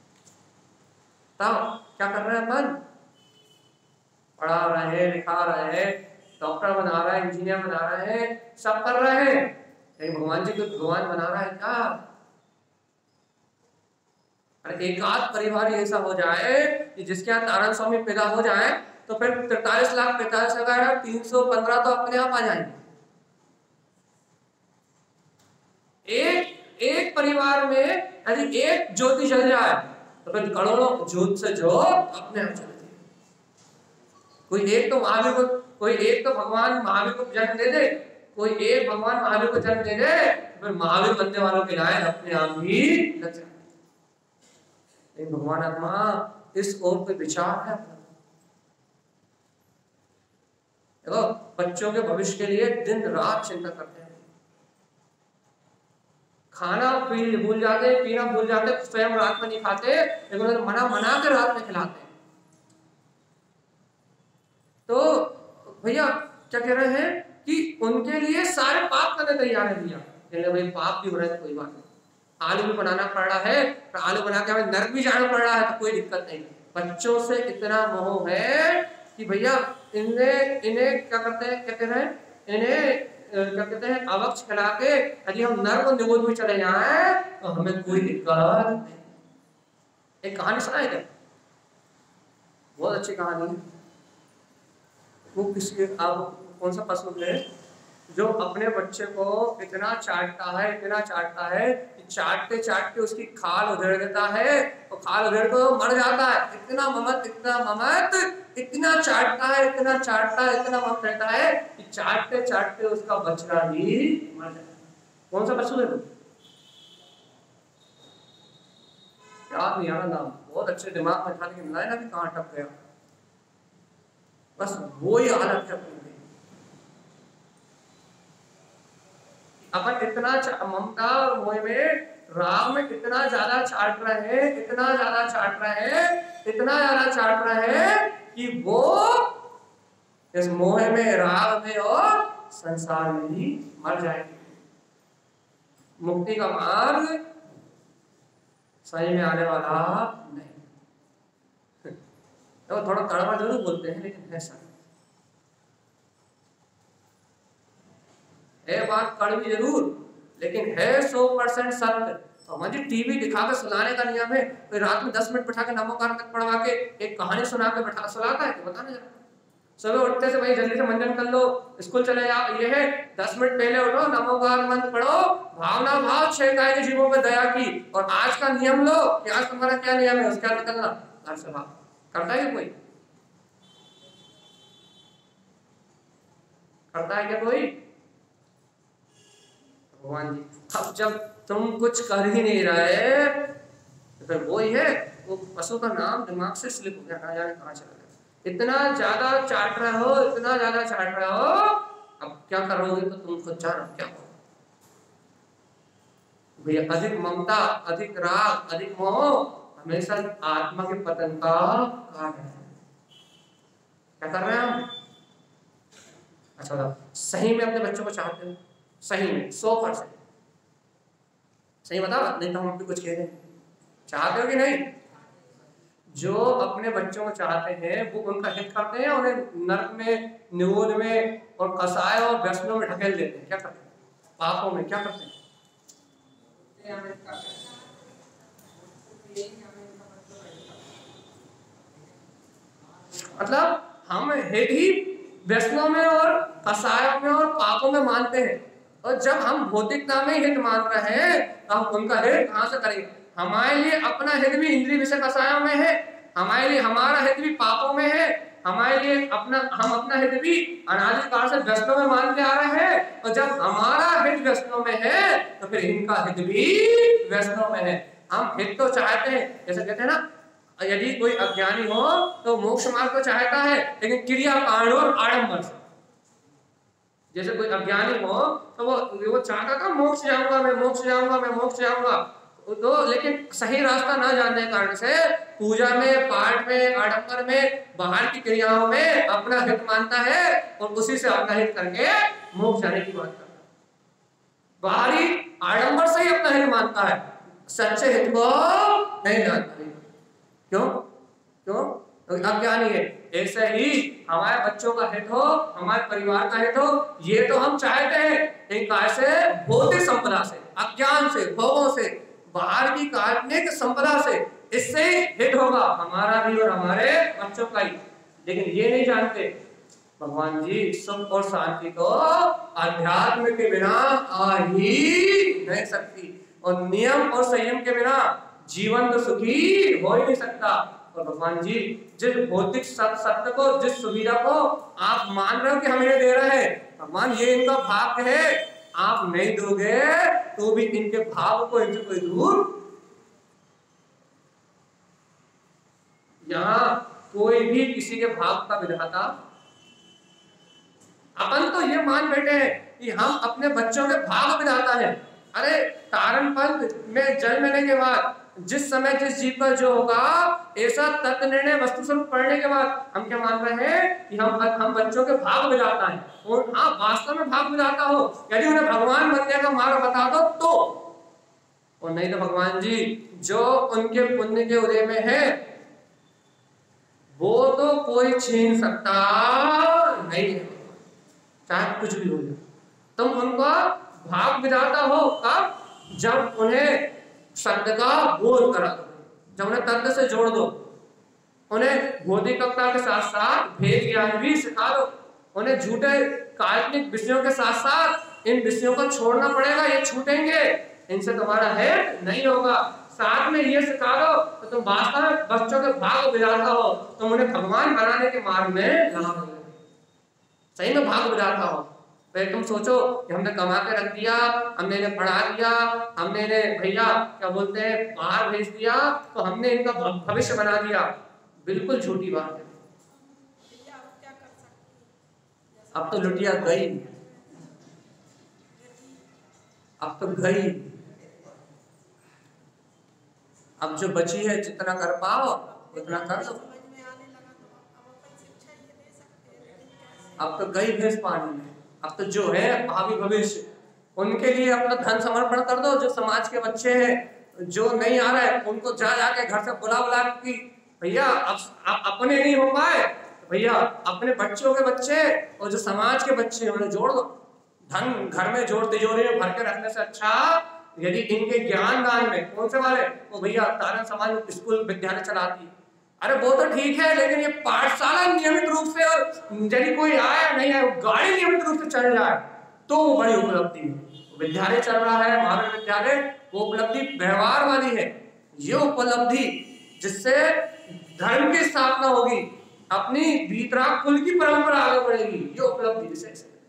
तब क्या कर रहे हैं मन? पढ़ा रहे हैं, लिखा रहे हैं, डॉक्टर बना रहे हैं, इंजीनियर बना रहे हैं, सब कर रहे हैं, लेकिन भगवान जी को भगवान बना रहा है क्या? अरे एक आध परिवार ऐसा हो जाए कि जिसके यहाँ नारायण स्वामी पैदा हो जाए, तो फिर 43,45,315 तो अपने आप आ जाएंगे। एक परिवार में यदि एक ज्योति जल जाए तो फिर करोड़ों ज्योत से ज्योत अपने आप चलती है। कोई एक तो महावीर को, कोई एक तो भगवान महावीर को जन्म दे दे, कोई एक भगवान महावीर को जन्म दे दे, फिर महावीर बनने वालों के लायक अपने आप ही लग जाए। लेकिन भगवान आत्मा इस ओर पे विचार है। देखो बच्चों के भविष्य के लिए दिन रात चिंता करते हैं, खाना भूल जाते, पीना भूल जाते, स्वयं रात में नहीं खाते, लेकिन उन्हें मना के रात में खिलाते हैं। तो भैया क्या कह रहे हैं कि उनके लिए सारे पाप करने तैयार है भैया। भाई पाप भी हो रहे हैं, कोई बात नहीं, आलू भी बनाना पड़ रहा है, तो आलू बना के हमें नर्क भी जाना पड़ रहा है, तो कोई दिक्कत नहीं। बच्चों से इतना मोह है कि भैया इन्हें क्या करते हैं, कहते हैं इन्हें क्या कहते हैं, अवक्ष खिला के यदि हम नर्क और निगोद में चले जाए तो हमें कोई दिक्कत नहीं। एक कहानी सुनाई क्या? बहुत अच्छी कहानी है। वो किसी, आप कौन सा पशु है जो अपने बच्चे को इतना चाटता है, इतना चाटता है कि चाटते चाटते उसकी खाल उधेड़ देता है, तो खाल उधेड़ को मर जाता है। इतना ममत इतना चाटता है, इतना चाटता है, इतना ममत रहता है कि चाटते चाटते उसका बच्चा भी मर जाता है। कौन सा पशु है वो? याद नहीं आ रहा नाम, बहुत अच्छे दिमाग में था लेकिन लाइन अभी कहाँ अटक गया। बस वो ही हालत है अपनी। अपन इतना ममता और मोह में, राग में इतना ज्यादा चाट रहे हैं, इतना ज्यादा चाट रहे हैं, इतना ज्यादा चाट रहे हैं कि वो इस मोह में, राग में और संसार में ही मर जाएंगे। मुक्ति का मार्ग सही में आने वाला नहीं। तो थोड़ा कड़वा जरूर बोलते हैं लेकिन है सही है, बात कड़वी जरूर लेकिन है 100% सत्य। तो हमारी टीवी दिखा के सुनाने का नियम है, तो रात में 10 मिनट बैठा के नमोकार तक पढ़वा के एक कहानी सुना के बैठा सुनाता है कि बताना जरा। सुबह उठते से भाई जल्दी से मंजन कर लो, स्कूल चले जाओ, ये है 10 मिनट पहले उठो, नमोकार मंत्र पढ़ो, भावना भाव 6 गाय के जीवों पे दया की, और आज का नियम लो कि आज तुम्हारा क्या नियम है, उसके बाद निकलना घर से बाहर। करता है कोई? करता है क्या कोई? भगवान जी अब जब तुम कुछ कर ही नहीं रहे तो फिर वो ही है, वो पशु का नाम दिमाग से स्लिप हो गया, ना जाने कहाँ चला गया। इतना ज्यादा चाट रहे हो, इतना ज्यादा चाट रहे हो, अब क्या करोगे तो तुम खुद जानो क्या करो भैया। अधिक ममता, अधिक राग, अधिक मोह हमेशा आत्मा के पतन का कारण है। क्या कर रहे हैं हम? अच्छा सही में अपने बच्चों को चाहते हो? सही में 100% सही बता, नहीं तो हम भी कुछ कह रहे हैं। चाहते हो कि नहीं? जो अपने बच्चों को चाहते हैं वो उनका हित करते हैं, उन्हें नरक में, निगोद में और कसाय और व्यसनों में ढकेल देते हैं। क्या करते हैं? पापों में क्या करते हैं? मतलब हम हित ही व्यसनों में और कसायों में और पापों में मानते हैं, और जब हम भौतिकता में हित मान रहे हैं तो हम उनका हित कहां से करेंगे? हमारे लिए अपना हित भी इंद्रिय विषय कसायों में है, हमारे लिए हमारा हित भी पापों में है, हमारे लिए हम अपना हित भी अनादिकाल से व्यसनों में मानते आ रहे हैं, और जब हमारा हित व्यसनों में है तो फिर इनका हित भी व्यसनों में है। हम हित तो चाहते हैं, जैसे कहते हैं ना, यदि कोई अज्ञानी हो तो मोक्ष मार्ग को चाहता है लेकिन क्रिया कांड और आडंबर से। जैसे कोई अज्ञानी हो तो वो चाहता था मोक्ष जाऊंगा मैं, मोक्ष जाऊंगा मैं, मोक्ष जाऊंगा, तो लेकिन सही रास्ता ना जानने के कारण से पूजा में, पाठ में, आडंबर में, बाहर की क्रियाओं में अपना हित मानता है और उसी से अपना हित करके मोक्ष जाने की बात करता है। बाहरी आडंबर से ही अपना हित मानता है, सच्चे हित को नहीं जानता। क्यों? क्यों? तो अज्ञानी है। ऐसे ही हमारे बच्चों का हित हो, हमारे परिवार का हित हो, ये तो हम चाहते हैं, लेकिन कैसे? भौतिक संपदा से, अज्ञान से, भोगों से, बाहर की काल्पनिक संपदा से, इससे हित होगा हमारा भी और हमारे बच्चों का ही। लेकिन ये नहीं जानते भगवान जी सुख और शांति को अध्यात्म के बिना आ ही नहीं सकती, और नियम और संयम के बिना जीवन तो सुखी हो ही नहीं सकता। और भगवान जी जिस भौतिक सत्य को, जिस सुविधा को आप मान रहे हो कि हम इन्हें दे रहे हैं, भगवान ये इनका भाग्य है, आप नहीं दोगे तो भी इनके भाव को इनसे कोई दूर। यहाँ कोई भी किसी के भाव का विधाता, अपन तो ये मान बैठे हैं कि हम अपने बच्चों के भाव विधाता हैं। अरे तारण पंथ में जन्मने के बाद जिस समय जिस जीव का जो होगा, ऐसा तत्व निर्णय वस्तु स्वरूप पढ़ने के बाद हम क्या मान रहे हैं कि हम बच्चों के भाग विधाता हैं। और हाँ, वास्तव में भाग विधाता हो, यदि उन्हें भगवान बनने का मार्ग बता दो तो, और नहीं तो भगवान जी जो उनके पुण्य के उदय में है वो तो कोई छीन सकता नहीं है, चाहे कुछ भी हो जाए। तुम उनका भाग विधाता हो कब? जब उन्हें शब्द का बोध करा दो, जब उन्हें तत्व से जोड़ दो, उन्हें भौतिकता के साथ साथ भेद ज्ञान भी सिखा दो, उन्हें झूठे काल्पनिक विषयों के साथ साथ इन विषयों को छोड़ना पड़ेगा, ये छूटेंगे, इनसे तुम्हारा हित नहीं होगा। साथ में ये सिखा दो तो तुम वास्तव में बच्चों के भाग विधाता हो, तुम उन्हें भगवान बनाने के मार्ग में लगा दोगे, सही में भाग विधाता हो। पहले तुम सोचो कि हमने कमा के रख दिया, हमने इन्हें पढ़ा दिया, हमने इन्हें भैया क्या बोलते हैं बाहर भेज दिया, तो हमने इनका भविष्य बना दिया। बिल्कुल झूठी बात है। अब तो लुटिया गई, अब तो गई। अब जो बची है जितना कर पाओ उतना कर दो। अब तो गई भैंस पानी में। अब तो जो है भावी भविष्य उनके लिए अपना धन समर्पण कर दो। जो समाज के बच्चे हैं जो नहीं आ रहे हैं उनको जा जाके घर से बुला बुला कि भैया अब अपने नहीं हो पाए, भैया अपने बच्चों के बच्चे और जो समाज के बच्चे हैं उन्हें जोड़ दो। धन घर में जोड़ तिजोरी में भर के रखने से अच्छा यदि इनके ज्ञान दान में कौन से वाले वो भैया तारण समाज में स्कूल विद्यालय चलाती है। अरे वो तो ठीक है, लेकिन ये पाठशाला नियमित रूप से और यदि कोई आए नहीं आए गाड़ी नियमित रूप से चल जाए तो वो बड़ी उपलब्धि है। विद्यालय चल रहा है महावीर विद्यालय, वो उपलब्धि व्यवहार वाली है। ये उपलब्धि जिससे धर्म की स्थापना होगी, अपनी वीतराग कुल की परंपरा आगे बढ़ेगी, ये उपलब्धि विशेष है।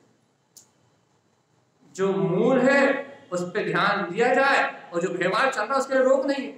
जो मूल है उस पर ध्यान दिया जाए और जो व्यवहार चल रहा है उसके लिए रोक नहीं है,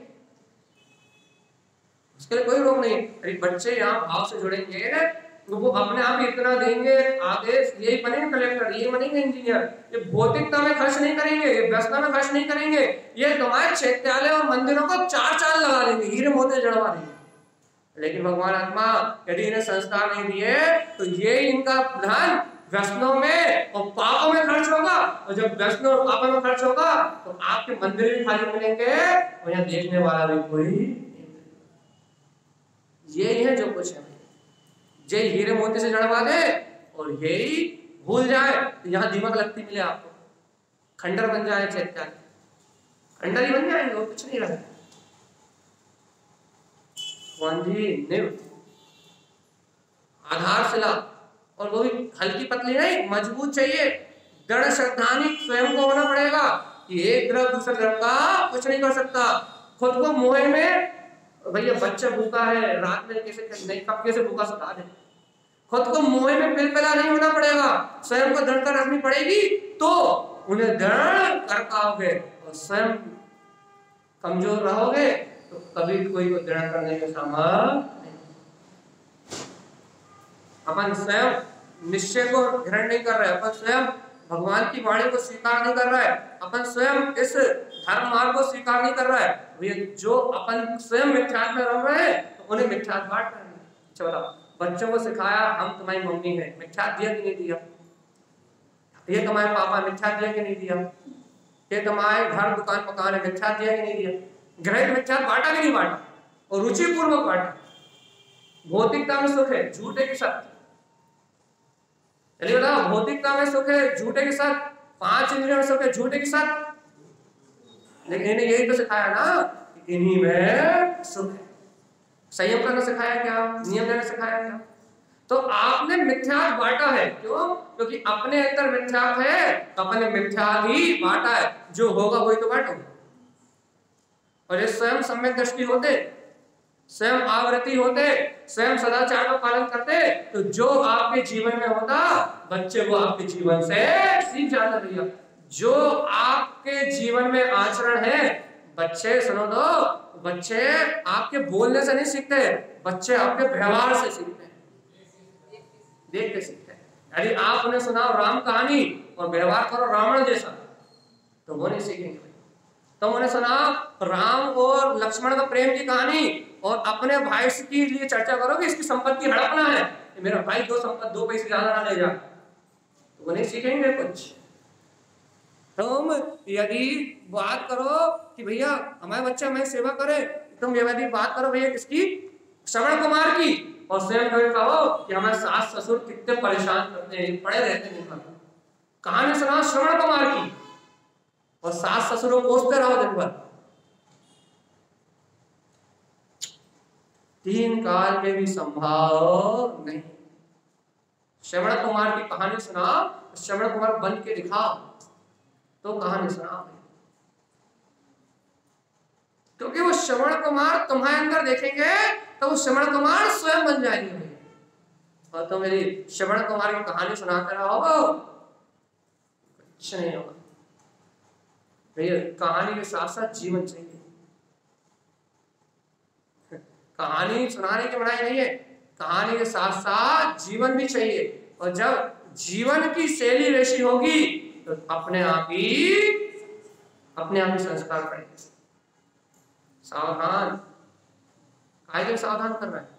उसके लिए कोई रोक नहीं। अरे बच्चे यहाँ भाव से जुड़ेंगे तो वो अपने आप ही इतना देंगे आगे यही बनेंगे कलेक्टर, ये बनेंगे इंजीनियर। ये भौतिकता में खर्च नहीं करेंगे, ये व्यवस्था में खर्च नहीं करेंगे, ये तुम्हारे चैत्यालय और मंदिरों को चार चार लगा देंगे, हीरे मोती जड़वा देंगे। लेकिन भगवान आत्मा यदि इन्हें संस्कार नहीं दिए तो ये इनका धन व्यसनों में और पापों में खर्च होगा, और जब व्यसनों और पापों में खर्च होगा तो आपके मंदिर भी खाली मिलेंगे और यहाँ देखने वाला भी कोई। यही है जो कुछ है, जय हीरे मोती से जड़वा दे और यही भूल जाए तो यहाँ दीमक लगती मिले आपको, खंडर बन जाए चैत्यालय, खंडर ही बन जाएंगे और कुछ नहीं रहा। आधारशिला, और वो भी हल्की पतली नहीं मजबूत चाहिए, दृढ़ श्रद्धानी स्वयं को होना पड़ेगा कि एक ग्रह दूसरे ग्रह का कुछ नहीं कर सकता। खुद को मोह में भैया बच्चा भूखा है रात में कैसे नहीं कब कैसे भूखा सुता दे, खुद को मोह में पिलपिला नहीं होना पड़ेगा, स्वयं को दृढ़ता रखनी पड़ेगी तो उन्हें दृढ़ कर पाओगे। और स्वयं कमजोर रहोगे तो कभी कोई को दृढ़ करने के सामर्थ्य नहीं। अपन स्वयं निश्चय को ग्रहण नहीं कर रहे, अपन स्वयं भगवान की वाणी को स्वीकार नहीं कर रहा है, अपन स्वयं इस धर्म मार्ग को स्वीकार नहीं कर रहा है। जो अपन स्वयं मिथ्यात्व में रह रहे हैं तो उन्हें मिथ्यात्व बांट रहे हैं। चलो बच्चों को सिखाया हम तुम्हारी मम्मी है, मिथ्यात्व दिया कि नहीं दिया? ये तुम्हारे पापा मिथ्यात्व दिया कि नहीं दिया? ये तुम्हारे घर दुकान मकान है मिथ्यात्व दिया कि नहीं दिया? ग्रह मिथ्यात्व बांटा कि नहीं बांटा? और रुचि पूर्वक बांटा। भौतिकता में सुख है झूठे के साथ, चलिए बताओ भौतिकता में सुख है झूठे के साथ, पांच इंद्रियों में सुख है झूठे के साथ, लेकिन इन्हें यही तो सिखाया ना इन्हीं में सुख है। संयम करना सिखाया क्या? नियम देना सिखाया क्या? तो आपने मिथ्यात्व बांटा है, क्यों? क्योंकि अपने अंदर मिथ्यात्व है तो अपने मिथ्यात्व ही बांटा है, जो होगा वही तो बांटोगे। और ये स्वयं सम्यक दृष्टि होते, स्वयं आवृत्ति होते, स्वयं सदाचार का पालन करते तो जो आपके जीवन में होता बच्चे वो आपके जीवन से सीख जाते। भैया जो आपके जीवन में आचरण है बच्चे सुनो दो, बच्चे आपके बोलने से नहीं सीखते, बच्चे आपके व्यवहार से सीखते हैं, देख के सीखते हैं। यदि आप उन्हें सुनाओ राम कहानी और व्यवहार करो रावण जैसा तो वो नहीं सीखेंगे। तुम उन्हें सुनाओ राम और लक्ष्मण का प्रेम की कहानी और अपने भाई के लिए चर्चा करो कि इसकी संपत्ति हड़पना है, मेरा भाई दो पैसे ज्यादा ना ले जा, तो वो नहीं सीखेंगे कुछ। तुम यदि बात करो कि भैया हमारे बच्चा हमें सेवा करे, तुम यदि बात करो भैया किसकी? श्रवण कुमार की, और स्वयं कभी कहो कि हमारे सास ससुर कितने परेशान करते हैं, पड़े रहते हैं, कहानी सुनाओ श्रवण कुमार की और सास ससुरों को कोसते रहो दिन भर। तीन काल में भी संभाव नहीं। श्रवण कुमार की कहानी सुनाओ, श्रवण कुमार बन के दिखाओ तो कहानी सुनाओ, क्योंकि वो श्रवण कुमार तुम्हारे अंदर देखेंगे तो वो श्रवण कुमार स्वयं बन जाएंगे। और तो मेरी श्रवण कुमार की कहानी सुनाते रहो कुछ नहीं होगा भैया। कहानी के साथ साथ जीवन चाहिए। कहानी सुनाने की बड़ाई नहीं है, कहानी के साथ साथ जीवन भी चाहिए। और जब जीवन की शैली वैसी होगी तो अपने आप ही संस्कार पड़ेंगे। सावधान, कायदे सावधान करना है।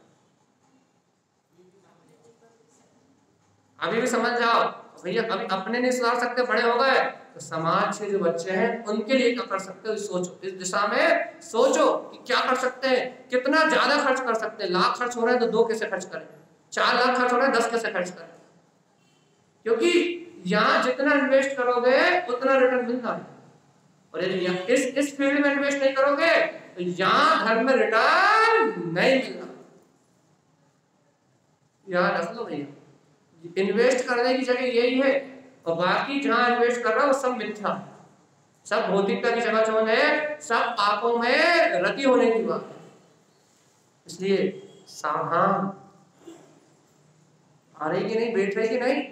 अभी भी समझ जाओ भैया, अभी अपने नहीं सुधार सकते, बड़े हो गए तो समाज के जो बच्चे हैं उनके लिए क्या कर सकते हो, सोचो। इस दिशा में सोचो कि क्या कर सकते हैं, कितना ज्यादा खर्च कर सकते हैं। लाख खर्च हो रहे हैं तो 2 कैसे खर्च करें, 4 लाख खर्च हो रहे हैं 10 कैसे खर्च करें। क्योंकि यहाँ जितना इन्वेस्ट करोगे उतना रिटर्न मिलता है। और यदि इस फील्ड में इन्वेस्ट नहीं करोगे तो यहाँ धर्म में रिटर्न नहीं मिलना। याद रख लो भैया, इन्वेस्ट करने की जगह यही है, और बाकी जहां इन्वेस्ट कर रहा है वो सब मिथ्या, सब भौतिकता की जगह जो है, सब पापों में रति होने की बात है। इसलिए सावधान। आ रही कि नहीं, बैठ रही कि नहीं,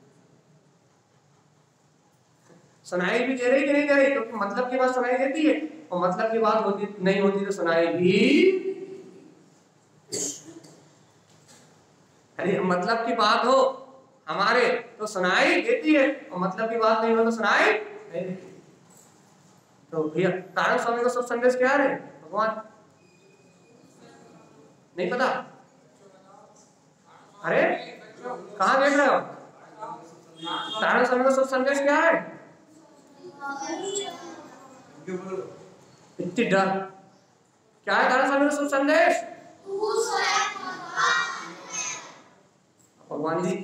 सुनाई भी दे रही कि नहीं दे रही? क्योंकि मतलब की बात सुनाई देती है, और मतलब की बात होती नहीं होती तो सुनाई भी। अरे मतलब की बात हो हमारे तो सुनाई देती है, और मतलब की बात नहीं हो तो सुनाई नहीं देती। तो भैया तारण स्वामी का शुभ संदेश क्या है भगवान? नहीं पता? अरे कहाँ देख रहे हो? तारण स्वामी का शुभ संदेश क्या है? इतनी डर क्या है तारण स्वामी का शुभ संदेश? भगवान जी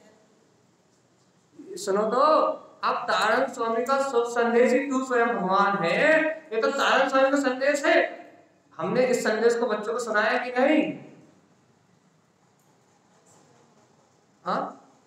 सुनो तो, अब तारण स्वामी का शुभ संदेश ही तू स्वयं भगवान है। ये तो तारण स्वामी का संदेश है। हमने इस संदेश को बच्चों को सुनाया कि नहीं? हाँ,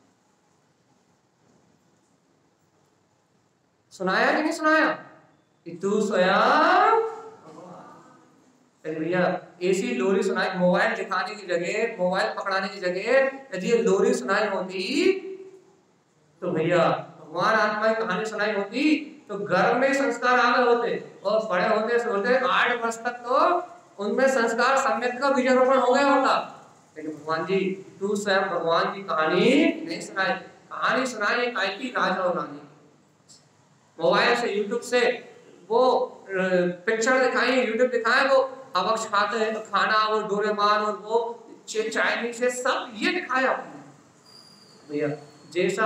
सुनाया कि नहीं सुनाया कि तू स्वयं भैया। ऐसी लोरी सुनाई, मोबाइल दिखाने की जगह, मोबाइल पकड़ाने की जगह यदि ये लोरी सुनाई होती तो भैया, भगवान आत्मा की कहानी सुनाई होती तो घर में संस्कार आ गए होते, और बड़े होते 8 वर्ष तक तो उनमें संस्कार सम्यक का बीजारोपण हो गया होता। लेकिन भगवान जी तू स्वयं भगवान की कहानी नहीं सुनाई। कहानी सुनाई एक आईपी राजा और रानी, मोबाइल से, यूट्यूब से वो पिक्चर दिखाई, यूट्यूब दिखाए, वो अवक्ष खाते हैं तो खाना, और डोरेमोन और वो चाइनीज से सब ये दिखाया भैया। जैसा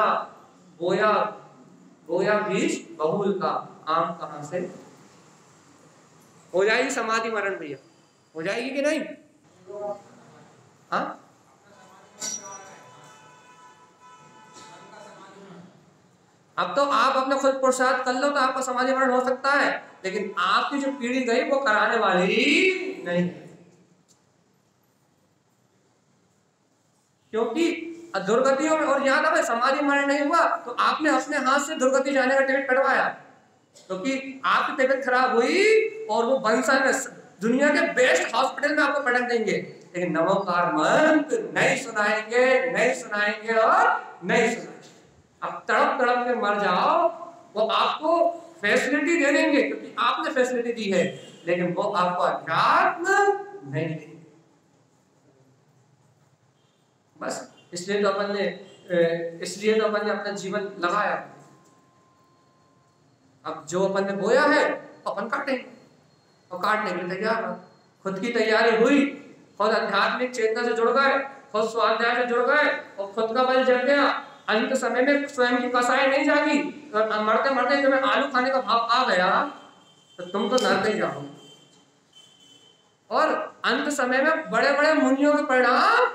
बोया बीज बबूल का, आम कहां से हो जाएगी समाधि मरण भैया? हो जाएगी कि नहीं? हाँ, अब तो आप अपने खुद पुरुषार्थ कर लो तो आपका समाधि मरण हो सकता है, लेकिन आपकी जो पीढ़ी गई वो कराने वाली नहीं है। क्योंकि दुर्गतियों में, और याद है समाधि मरण नहीं हुआ तो आपने अपने हाथ से दुर्गति जाने का टिकट कटवाया, क्योंकि आपकी तबीयत खराब हुई और वो बंसल में दुनिया के बेस्ट हॉस्पिटल में आपको पटक देंगे, लेकिन नमोकार मंत्र नहीं सुनाएंगे, नहीं सुनाएंगे और नहीं सुनाएंगे। अब तड़प तड़प के मर जाओ, वो आपको फैसिलिटी दे देंगे क्योंकि आपने फैसिलिटी दी है, लेकिन वो आपको अध्यात्म नहीं देंगे। बस इसलिए तो अपन ने अपना जीवन लगाया। अब जो अपन ने बोया है अपन काटेंगे, और काटने के लिए तैयार हो। खुद की तैयारी हुई, खुद आध्यात्मिक चेतना से जुड़ गए, खुद स्वाध्याय से जुड़ गए, और खुद का बल जग गया। अंत समय में स्वयं की कसाई नहीं जागी, और मरते मरते तुम्हें आलू खाने का भाव आ गया तो तुम तो नरक ही जाओगे। और अंत समय में बड़े बड़े मुनियों के परिणाम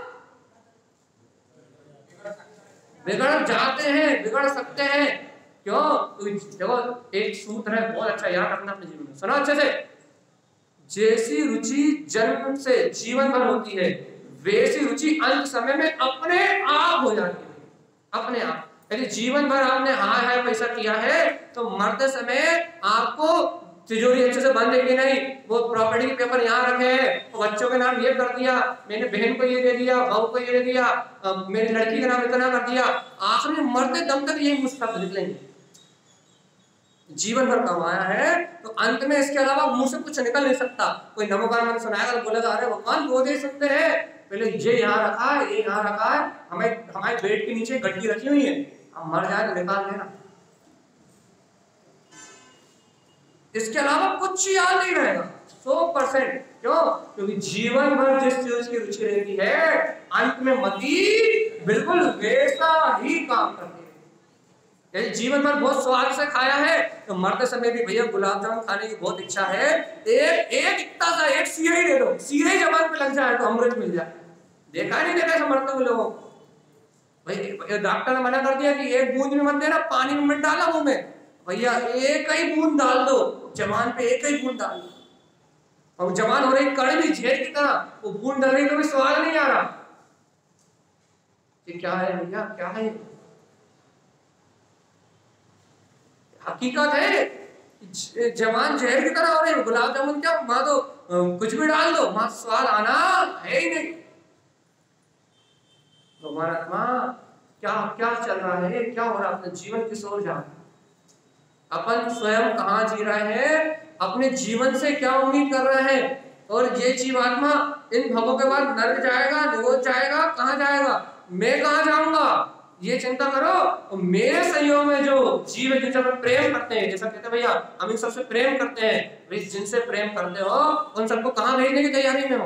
बिगड़ जाते हैं, बिगड़ सकते हैं। क्यों? देखो एक सूत्र है बहुत अच्छा, याद रखना अपने जीवन में, सुनो अच्छे से। जैसी रुचि जन्म से जीवन भर होती है, वैसी रुचि अंत समय में अपने आप हो जाती है, अपने आप। यदि जीवन भर आपने हाय हाय पैसा किया है तो मरते समय आपको तिजोरी अच्छे से बंद है कि नहीं, वो प्रॉपर्टी के पेपर यहाँ रखे हैं, तो बच्चों के नाम ये कर दिया, मैंने बहन को ये दे दिया, बहू को ये दे दिया, मेरी लड़की का नाम इतना कर दिया, आखिर में मरते दम तक यही मुस्कान निकलेंगे। जीवन भर कमाया है, तो अंत में इसके अलावा मुंह से कुछ निकल नहीं सकता। कोई नमोगान मैंने सुनाया तो बोलेगा अरे भगवान रोज ही सुनते हैं, पहले ये यहाँ रखा है, ये यहाँ रखा है, हमें हमारे बेड के नीचे गड्डी रखी हुई है, हम मर जाए तो निकाल देना। इसके अलावा कुछ याद नहीं रहेगा 100%। क्यों? क्योंकि जीवन भर जिस चीज की रुचि रहती है, अंत में मति बिल्कुल वैसा ही काम करती है। यदि जीवन भर बहुत स्वाद से खाया है, तो मरते समय भी भैया गुलाब जामुन खाने की बहुत इच्छा है, एक इतना सा एक सीढ़ी ही दे दो, सीधे जबान पे लग जाए तो अमृत मिल जाए। देखा नहीं देखा मरते हुए लोगों को? भाई डॉक्टर ने मना कर दिया कि एक बूंद भी मत देना, पानी में मत डाला मुंह में, भैया एक ही बूंद डाल दो जबान पे, एक ही बूंद डाल दो। और जबान हो रही कड़वी झेर की तरह, वो बूंद डाल रही तो भी स्वाद नहीं आ रहा। ये क्या है भैया, क्या है? हकीकत है, जबान जहर की तरह हो रही है। गुलाब जामुन क्या माँ तो कुछ भी डाल दो, माँ स्वाद आना है ही नहीं। तो महात्मा क्या क्या चल रहा है, क्या हो रहा है? अपने जीवन की सोच जा, अपन स्वयं कहाँ जी रहे हैं, अपने जीवन से क्या उम्मीद कर रहे हैं, और ये जीवात्मा इन भवों के बाद नरक जाएगा, निगोद जाएगा, कहाँ जाएगा, मैं कहाँ जाऊंगा, ये चिंता करो। और मेरे सहयोग में जो जीव है, जिनसे प्रेम करते हैं, जैसा कहते हैं भैया हम इन सबसे प्रेम करते हैं, भाई जिनसे प्रेम करते हो उन सबको कहाँ भेजने की तैयारी में हो?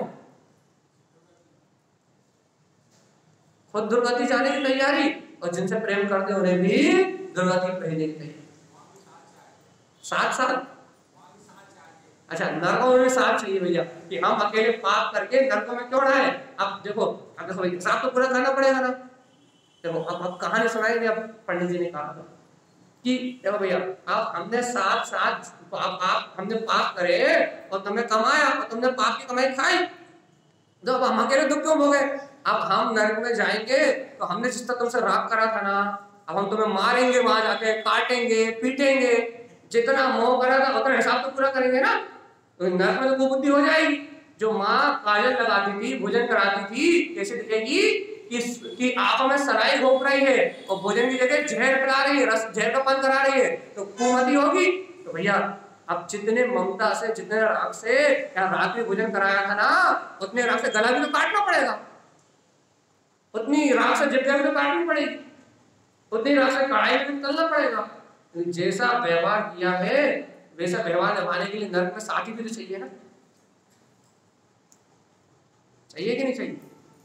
खुद दुर्गति जाने की तैयारी, और जिनसे प्रेम करते हो उन्हें भी दुर्गति भेजने की तैयारी। साथ साथ अच्छा, नरकों में साथ चाहिए भैया, कि हम अकेले पाप करके नरकों में क्यों रहे? अब देखो हिसाब तो पूरा करना पड़ेगा ना। देखो अब कहानी सुनाई थी, अब पंडित जी ने कहा था कि देखो भैया, अब हमने साथ साथ हमने पाप करे और तुमने कमाया और तुमने पाप की कमाई खाई, तो अब हम अकेले दुख क्यों भोगे? अब हम नरक में जाएंगे तो हमने जिस तरह तुमसे राग करा था ना, अब हम तुम्हें मारेंगे, वहां जाके काटेंगे, पीटेंगे, जितना मोह करा था उतना हिसाब तो पूरा करेंगे ना। तो नरक में तो कुबुद्धि हो जाएगी। जो माँ काजल लगाती थी, भोजन कराती थी, कैसे दिखेगी कि आंखों में सराई घोंप रही है और भोजन की जगह जहर पिला रही है, रस जहर का पान करा रही है, तो कुमति होगी। तो भैया अब जितने ममता से, जितने राग से रात्रि भोजन कराया था ना, उतने राग से गला भी तो काटना पड़ेगा, उतनी राग से जिभ्या भी तो काटनी पड़ेगी, उतनी राग से कढ़ाई भी तलना पड़ेगा। जैसा व्यवहार किया है वैसा व्यवहार निभाने के लिए नरक में साथी भी तो चाहिए ना, चाहिए कि नहीं चाहिए?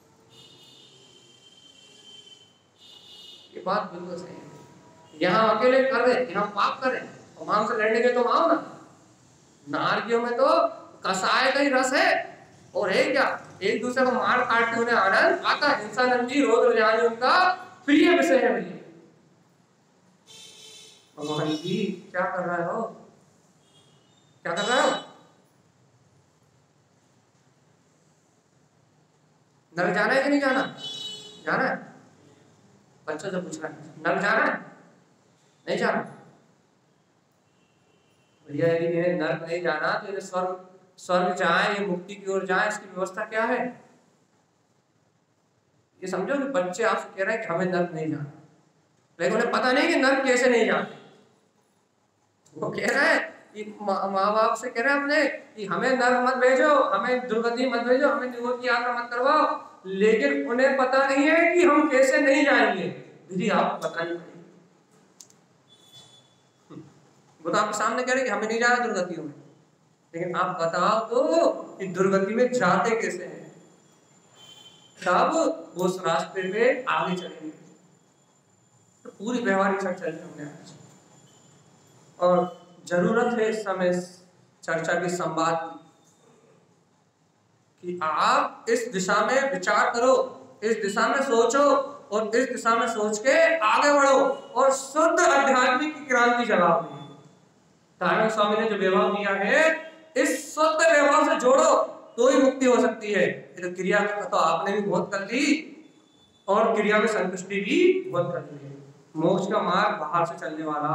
ये बात बिल्कुल सही है। यहाँ अकेले कर रहे, यहाँ पाप करें, और मांग से लड़ने के तो आओ ना। नारकियों में तो कसाय का ही रस है, और है क्या, एक दूसरे को मार काटते उन्हें आनंद आता। हिंसानंदी रोध जाने उनका प्रिय विषय है भैया। भगवान जी क्या कर रहे हो, क्या कर रहे हो? नरक जाना है कि नहीं जाना? जाना है? बच्चों से पूछ रहा है, नरक जाना है नहीं जाना? भैया यदि इन्हें नरक नहीं जाना तो इन्हें स्वर्ग जाए, ये मुक्ति की ओर जाए, इसकी व्यवस्था क्या है? ये समझो कि बच्चे आपसे कह रहे हैं कि हमें नरक नहीं जाना, लेकिन उन्हें पता नहीं कि नरक कैसे नहीं जाते। वो कह रहे हैं कि माँ बाप से कह रहे हैं अपने कि हमें नरक मत भेजो, हमें दुर्गति मत भेजो, हमें निगोद की यात्रा मत करवाओ, लेकिन उन्हें पता नहीं है कि हम कैसे नहीं जाएंगे। दीदी आपको बतानी पड़ेगी। वो तो आपके सामने कह रहे कि हमें नहीं जाना दुर्गतियों में, लेकिन आप बताओ तो कि दुर्गति में जाते कैसे हैं, तब वो उस रास्ते पे आगे चलेंगे। तो पूरी व्यवहारिक चर्चा हमने आज, और जरूरत है इस समय चर्चा की, संवाद की, कि आप इस दिशा में विचार करो, इस दिशा में सोचो, और इस दिशा में सोच के आगे बढ़ो और शुद्ध आध्यात्मिक क्रांति जगाओ। दयानंद स्वामी ने जो व्यवहार दिया है, इस शुद्ध व्यवहार से जोड़ो तो ही मुक्ति हो सकती है। तो क्रिया तो आपने भी बहुत कर ली, और क्रिया में संतुष्टि भी बहुत कर ली है। मोक्ष का मार्ग बाहर से चलने वाला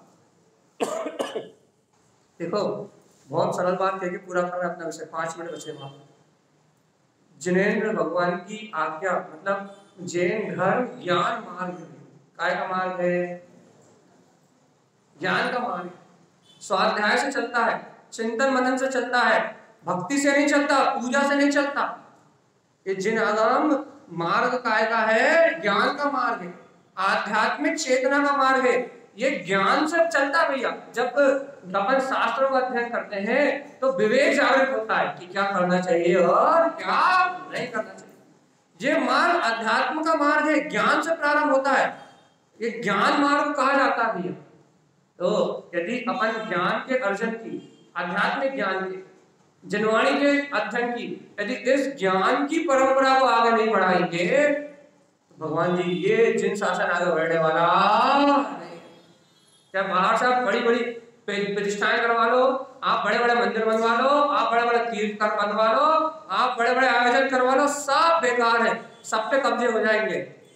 देखो बहुत सरल बात कह के पूरा करना अपना विषय, 5 मिनट बचे वहां। जिनेंद्र भगवान की आज्ञा, मतलब जैन धर्म ज्ञान मार्ग है। काय का मार्ग है? ज्ञान का मार्ग। स्वाध्याय से चलता है, चिंतन मनन से चलता है, भक्ति से नहीं चलता, पूजा से नहीं चलता। ये जिन आगम मार्ग काय का है, ज्ञान का मार्ग है, आध्यात्मिक चेतना का मार्ग है। ये ज्ञान से चलता भैया। जब अपन शास्त्रों का अध्ययन करते हैं तो विवेक जागृत होता है कि क्या करना चाहिए और क्या नहीं करना चाहिए। ये मार्ग अध्यात्म का मार्ग है, ज्ञान से प्रारंभ होता है। ये ज्ञान मार्ग कहा जाता है भैया। तो यदि अपन ज्ञान के अर्जन की, आध्यात्मिक ज्ञान के, जनवाणी के अध्ययन की, यदि इस ज्ञान की परंपरा को आगे नहीं बढ़ाएंगे तो भगवान जी ये जिन शासन आगे बढ़ने वाला नहीं। क्या बाहर से आप बड़ी बड़ी प्रतिष्ठाएं करवा लो, आप बड़े बड़े मंदिर बनवा लो, आप बड़े बड़े तीर्थ बनवा लो, आप बड़े बड़े आयोजन करवा लो, सब बेकार है, सब पे कब्जे हो जाएंगे।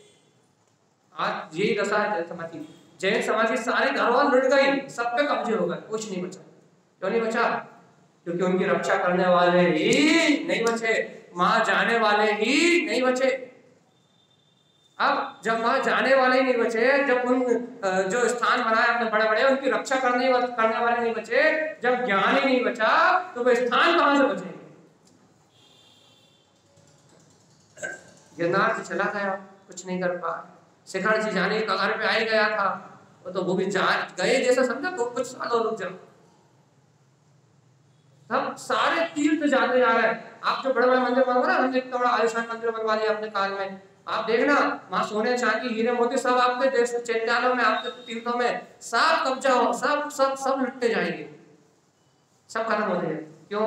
आज यही दशा है जैन समाज की। जैन समाज की सारी धरोहर लुट गई, सब पे कब्जे हो गए, कुछ नहीं बचा। क्यों नहीं बचा? क्योंकि उनकी रक्षा करने वाले ही नहीं बचे, वहां जाने वाले ही नहीं बचे। अब जब वहां जाने वाले ही नहीं बचे, जब उन जो स्थान बनाए अपने बड़े बड़े, उनकी रक्षा करने वाले नहीं बचे, जब ज्ञान ही नहीं बचा तो वे स्थान कहां से बचेंगे? गिरनार से चला गया, कुछ नहीं कर पाया। शिखर जी जाने के कगार पे आ ही गया था, वो भी जा गए जैसा समझा, तो कुछ सालों रुक जाओ। हम सारे तीर्थ जाते जा रहे हैं। आप जो बड़े बड़े मंदिर बनवा रहे, हमने इतना बड़ा आलिशान मंदिर बनवा दिया अपने काल में। आप देखना वहां सोने चांदी हीरे मोती सब आपके देश चैत्यालयों में, आपके तीर्थों में सब कब्जा हो, सब सब सब लुटते जाएंगे, सब खत्म हो जाएंगे। क्यों?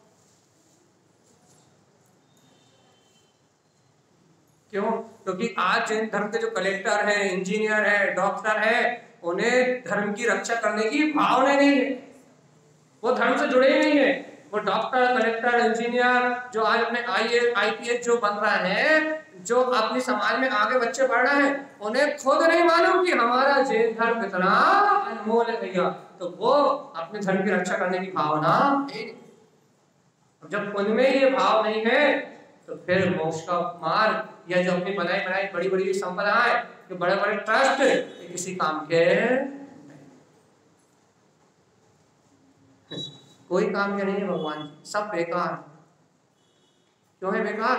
क्यों? क्योंकि आज जैन धर्म के जो कलेक्टर है, इंजीनियर है, डॉक्टर है, उन्हें धर्म की रक्षा करने की भावना नहीं है, वो धर्म से जुड़े ही नहीं है। वो डॉक्टर, कलेक्टर, इंजीनियर जो आज अपने IAS जो बन रहे हैं, जो अपने समाज में आगे बच्चे बढ़ रहे हैं, उन्हें खुद नहीं मालूम कि हमारा जैन धर्म कितना अनमोल है भैया। तो वो अपने धर्म की रक्षा करने की भावना है। जब उनमें ये भाव नहीं है तो फिर मोक्ष का मार्ग या जो अपनी बनाई बड़ी बड़ी संपदाएं, जो बड़े बड़े ट्रस्ट, ये किसी काम के कोई काम के नहीं है भगवान, सब बेकार। क्यों है बेकार?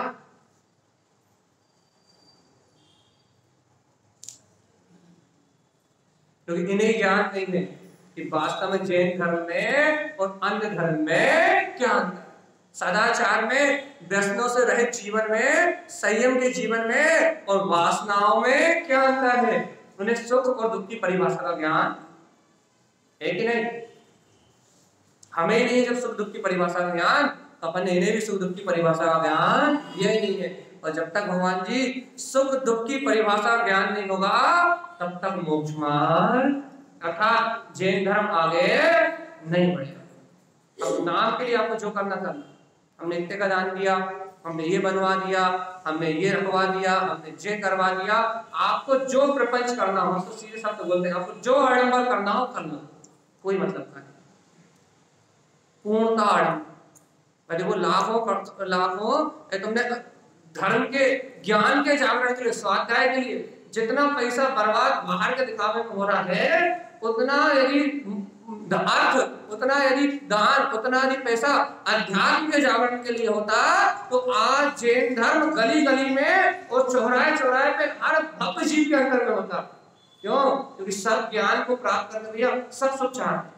क्योंकि इन्हें ज्ञान नहीं है कि वास्तव में जैन धर्म में और अन्य धर्म में क्या अंतर। सदाचार में, व्यसनों से रहित जीवन में, संयम के जीवन में और वासनाओं में क्या अंतर है। उन्हें सुख और दुख की परिभाषा का ज्ञान है कि नहीं? हमें नहीं, जब सुख दुख की परिभाषा का ज्ञान, अपन ने इन्हें भी सुख दुख की परिभाषा का ज्ञान दिया ही नहीं है। और जब तक भगवान जी सुख दुख की परिभाषा का ज्ञान नहीं होगा, तब तक मोक्ष मार्ग अर्थात जैन धर्म आगे नहीं बढ़ेगा। अब नाम के लिए आपको जो करना था, हमने नित्य का दान दिया, हमने ये बनवा दिया, हमने ये रखवा दिया, हमने ये करवा दिया। आपको जो प्रपंच करना हो, तो सीधे शब्द बोलते हैं, आपको जो आडंबर करना हो करना, कोई मतलब नहीं। पूर्णता आडंबर, वो लाखों तुमने धर्म के ज्ञान के जागरण के लिए, स्वाध्याय के लिए जितना पैसा बर्बाद बाहर के दिखावे में हो रहा है, उतना यदि अर्थ, उतना यदि दान, उतना यदि पैसा अध्यात्म के जागरण के लिए होता, तो आज जैन धर्म गली गली में और चौराहे चौराहे पे हर भक्त जीव के अंदर में होता। क्यों? क्योंकि सब ज्ञान को प्राप्त करने भैया सब सुख चाहते।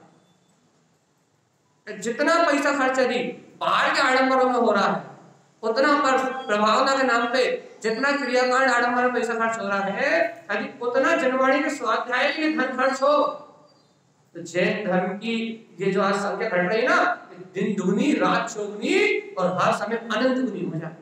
जितना पैसा खर्च यदि बाहर के आडंबरों में हो रहा है, उतना पर प्रभावना के नाम पे जितना क्रियाकांड आडंबर में पैसा खर्च हो रहा है, यदि उतना जनवाणी के स्वाध्याय के लिए धन खर्च हो, तो जैन धर्म की ये जो आज संख्या घट रही है ना, दिन दुगनी रात चौगुनी और हर समय अनंत गुनी हो जाए,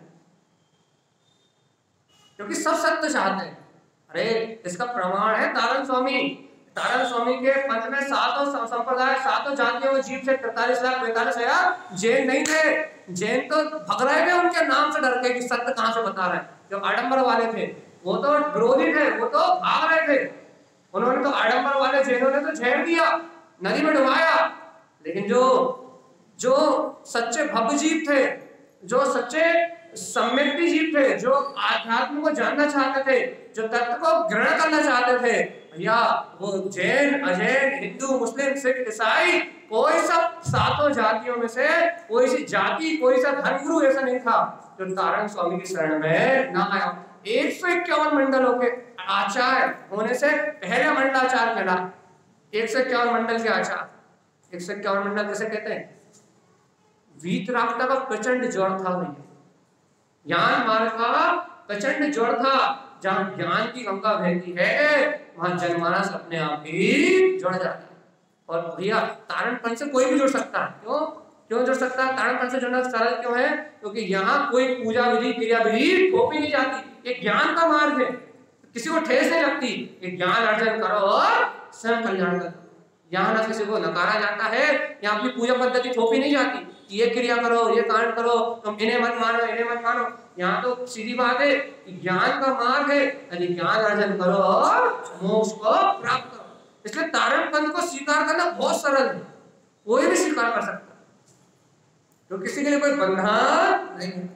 क्योंकि सब सत्य चाहते हैं। अरे इसका प्रमाण है तारण स्वामी के पंथ में सातों संप्रदाय, सातों जातियों में जीव से 43,45,000 जैन नहीं थे। जैन तो भग रहे थे उनके नाम से डर के कि सत्य कहां से बता रहे हैं। जो आडंबर वाले थे वो तो विरोधी थे, वो तो भाग रहे थे। उन्होंने तो आडंबर वाले जैनों ने तो झेड़ दिया, नदी में डुबाया। लेकिन जो सच्चे भव्य जीव थे, जो सच्चे सम्यक्ति जीव थे, जो आध्यात्म को जानना चाहते थे, जो तत्व को ग्रहण करना चाहते थे, भैया वो जैन, अजैन, हिंदू, मुस्लिम, सिख, ईसाई, कोई सब सातों जातियों में से कोई सी जाति, कोई सा धर्मगुरु ऐसा नहीं था जो तारण स्वामी की शरण में ना आया। 151 मंडलों के आचार्य होने से पहले मंडलाचार्य मिला। 151 मंडल के आचार्य, 151 मंडल कैसे कहते हैं? वीतरागता का प्रचंड जोड़ था भैया, ज्ञान मार्ग का प्रचंड जोड़ था। जहां ज्ञान की गंगा बहती है वहां जनमानस अपने आप ही जुड़ जाता है। और भैया तारणपन से कोई भी जुड़ सकता है। क्यों क्यों जुड़ सकता है? तारणपन से जुड़ना सरल क्यों है? क्योंकि यहाँ कोई पूजा विधि, क्रिया विधि थोपी नहीं जाती। ये ज्ञान का मार्ग है, किसी को ठेस नहीं लगती। ये ज्ञान अर्जन करो और स्वयं कल्याण करो। यहाँ ना किसी को नकारा जाता है, यहाँ अपनी पूजा पद्धति थोपी नहीं जाती, ये क्रिया करो, ये कांड करो, तुम इन्हें मत मानो, इन्हें मत मानो। यहाँ तो सीधी बात है कि ज्ञान का मार्ग है, यदि ज्ञान अर्जन करो और मोक्ष को प्राप्त करो। इसलिए तारण पंथ को स्वीकार करना बहुत सरल है, कोई भी स्वीकार कर सकता है, तो किसी के लिए कोई बंधन नहीं है।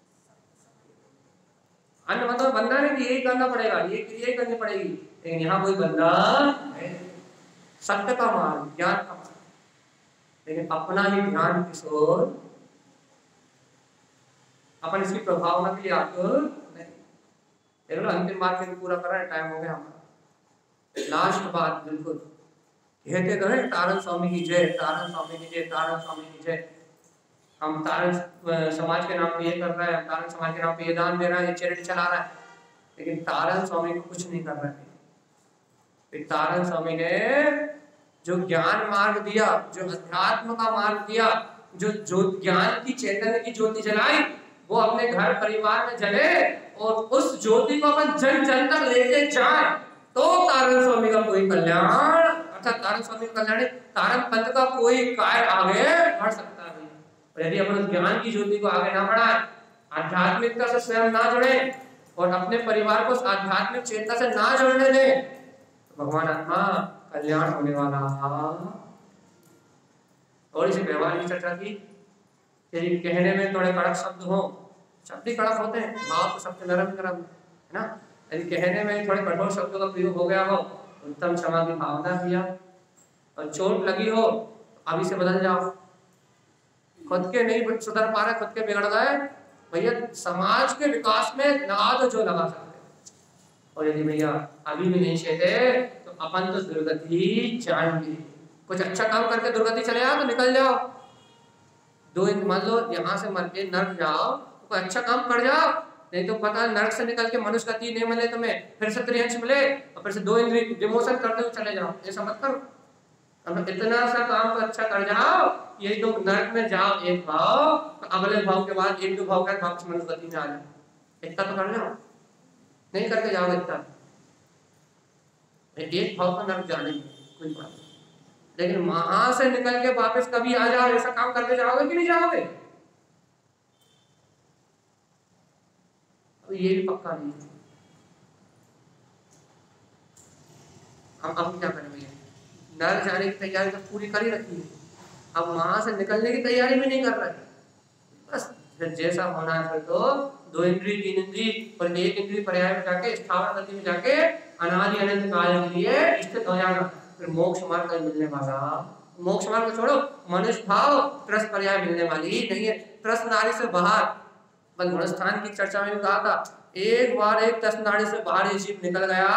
अन्य मतों में बंधन है कि यही करना पड़ेगा, ये क्रिया ही करनी पड़ेगी, लेकिन यहाँ कोई बंधन है। सत्य का मार्ग, ज्ञान का मार्ग, लेकिन अपना ही ध्यान किस ओर, अपन इसकी प्रभावना के लिए आतुर नहीं। अंतिम बात में पूरा कर रहे हैं, टाइम हो गया हमारा। लास्ट बात बिल्कुल कहते तो है तारण स्वामी की जय, तारण स्वामी की जय, तारण स्वामी की जय। हम तारण समाज के नाम पे ये कर रहे हैं, तारण समाज के नाम पे ये दान दे रहा है, ये चैरिटी चला रहा है, लेकिन तारण स्वामी को कुछ नहीं कर रहे हैं। तारण स्वामी ने जो ज्ञान मार्ग दिया, जो अध्यात्म का मार्ग दिया, जो ज्ञान की चैतन्य की ज्योति जलाई, वो अपने घर परिवार में जले और उस ज्योति को अपन जन जन तक लेके जाए, तो तारण स्वामी का कोई कल्याण, अर्थात तारण स्वामी का कल्याण, तारण पंथ का कोई कार्य आगे बढ़ सकता है। और यदि अपन उस ज्ञान की ज्योति को आगे ना बढ़ाए, आध्यात्मिकता से स्वयं ना जुड़े और अपने परिवार को आध्यात्मिक चेतना से ना जोड़ने दें, भगवान आत्मा कल्याण होने वाला। और इसे व्यवहार की चर्चा की, यदि कहने में थोड़े कड़क शब्द हो, शब्द ही कड़क होते हैं, भाव तो सबसे नरम नरम है ना। यदि कहने में थोड़े कठोर शब्दों का प्रयोग हो गया हो, उत्तम क्षमा की भावना किया, और चोट लगी हो अभी से बदल जाओ। खुद के नहीं सुधर पा रहे, खुद के बिगड़ गए, भैया समाज के विकास में लगा दो जो लगा सकते। और यदि भैया अभी भी नहीं सहते तो अपन तो दुर्गति जाएंगे। कुछ अच्छा काम करके दुर्गति चले जाओ तो निकल जाओ। मान लो यहाँ से मर के नर्क जाओ तो कोई अच्छा काम कर जाओ, नहीं तो पता नर्क से निकल के मनुष्य गति नहीं मिले तुम्हें, फिर से त्रियंश मिले और फिर से 2 इंद्रिय डिमोशन करते हुए चले जाओ, ऐसा मत करो। अब इतना सा काम तो अच्छा कर जाओ, ये तो नर्क में जाओ एक भाव, तो अगले भाव के बाद 1-2 भाव के वापस मनुष्य गति में आ जाओ। इतना तो कर जाओ, नहीं करके जाओगे इतना, एक भाव का नर्क जाने कोई बात, लेकिन वहां से निकल के वापस कभी आ जाओ, ऐसा काम करके जाओगे कि नहीं जाओगे? तो ये भी पक्का नहीं है। हम अब क्या करेंगे? नर्क जाने की तैयारी तो पूरी कर ही रखी है, अब वहां से निकलने की तैयारी भी नहीं कर रहे, बस फिर जैसा होना है फिर तो 2 इंद्रिय 3 इंद्रिय और 1 इंद्रिय पर्याय में जाके स्थावर गति में जाके अनादि अनंत काल के लिए स्थित हो जाना, फिर मोक्ष मार्ग मिलने वाला। मोक्ष मार्ग को छोड़ो, मनुष्य भाव त्रस पर्याय मिलने वाली नहीं है। त्रस नाड़ी से बाहर, गुणस्थान की चर्चा में भी कहा था, एक बार एक त्रस नाड़ी से बाहर ये जीव निकल गया,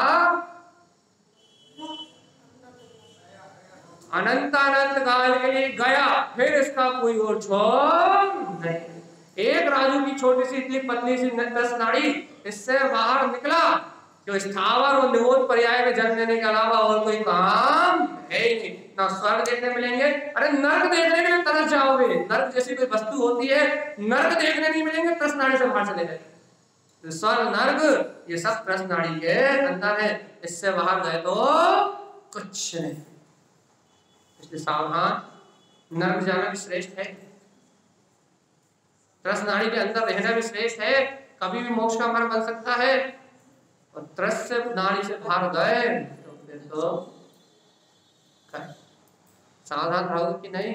अनंतानंत काल के लिए गया, फिर इसका कोई और छोर नहीं। एक राजू की छोटी सी इतनी पतली सी त्रस नाड़ी, इससे बाहर निकला जो स्थावर और निवोद पर्याय में जन्म लेने के अलावा और कोई काम है ही नहीं। ना स्वर्ग देखने मिलेंगे, अरे नर्क देखने के लिए तरस जाओगे, नर्क जैसी कोई वस्तु होती है, नर्क देखने नहीं मिलेंगे, त्रस नाड़ी से बाहर चले गए। स्वर्ग नर्क ये सब त्रस नाड़ी के अंदर है, इससे बाहर गए तो कुछ नहीं। इसलिए सावधान, नर्क जाना भी श्रेष्ठ है, त्रस नाड़ी के अंदर रहना भी श्रेष्ठ है, कभी भी मोक्ष का मार्ग बन सकता है। और त्रस से नाड़ी से बाहर गए तो फिर तो सावधान रहोगे कि नहीं,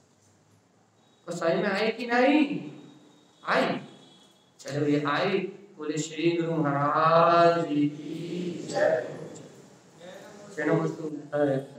तो सही में आई कि नहीं आई? चलो ये आई, बोले श्री गुरु महाराज जी की जय। जय नमस्तु।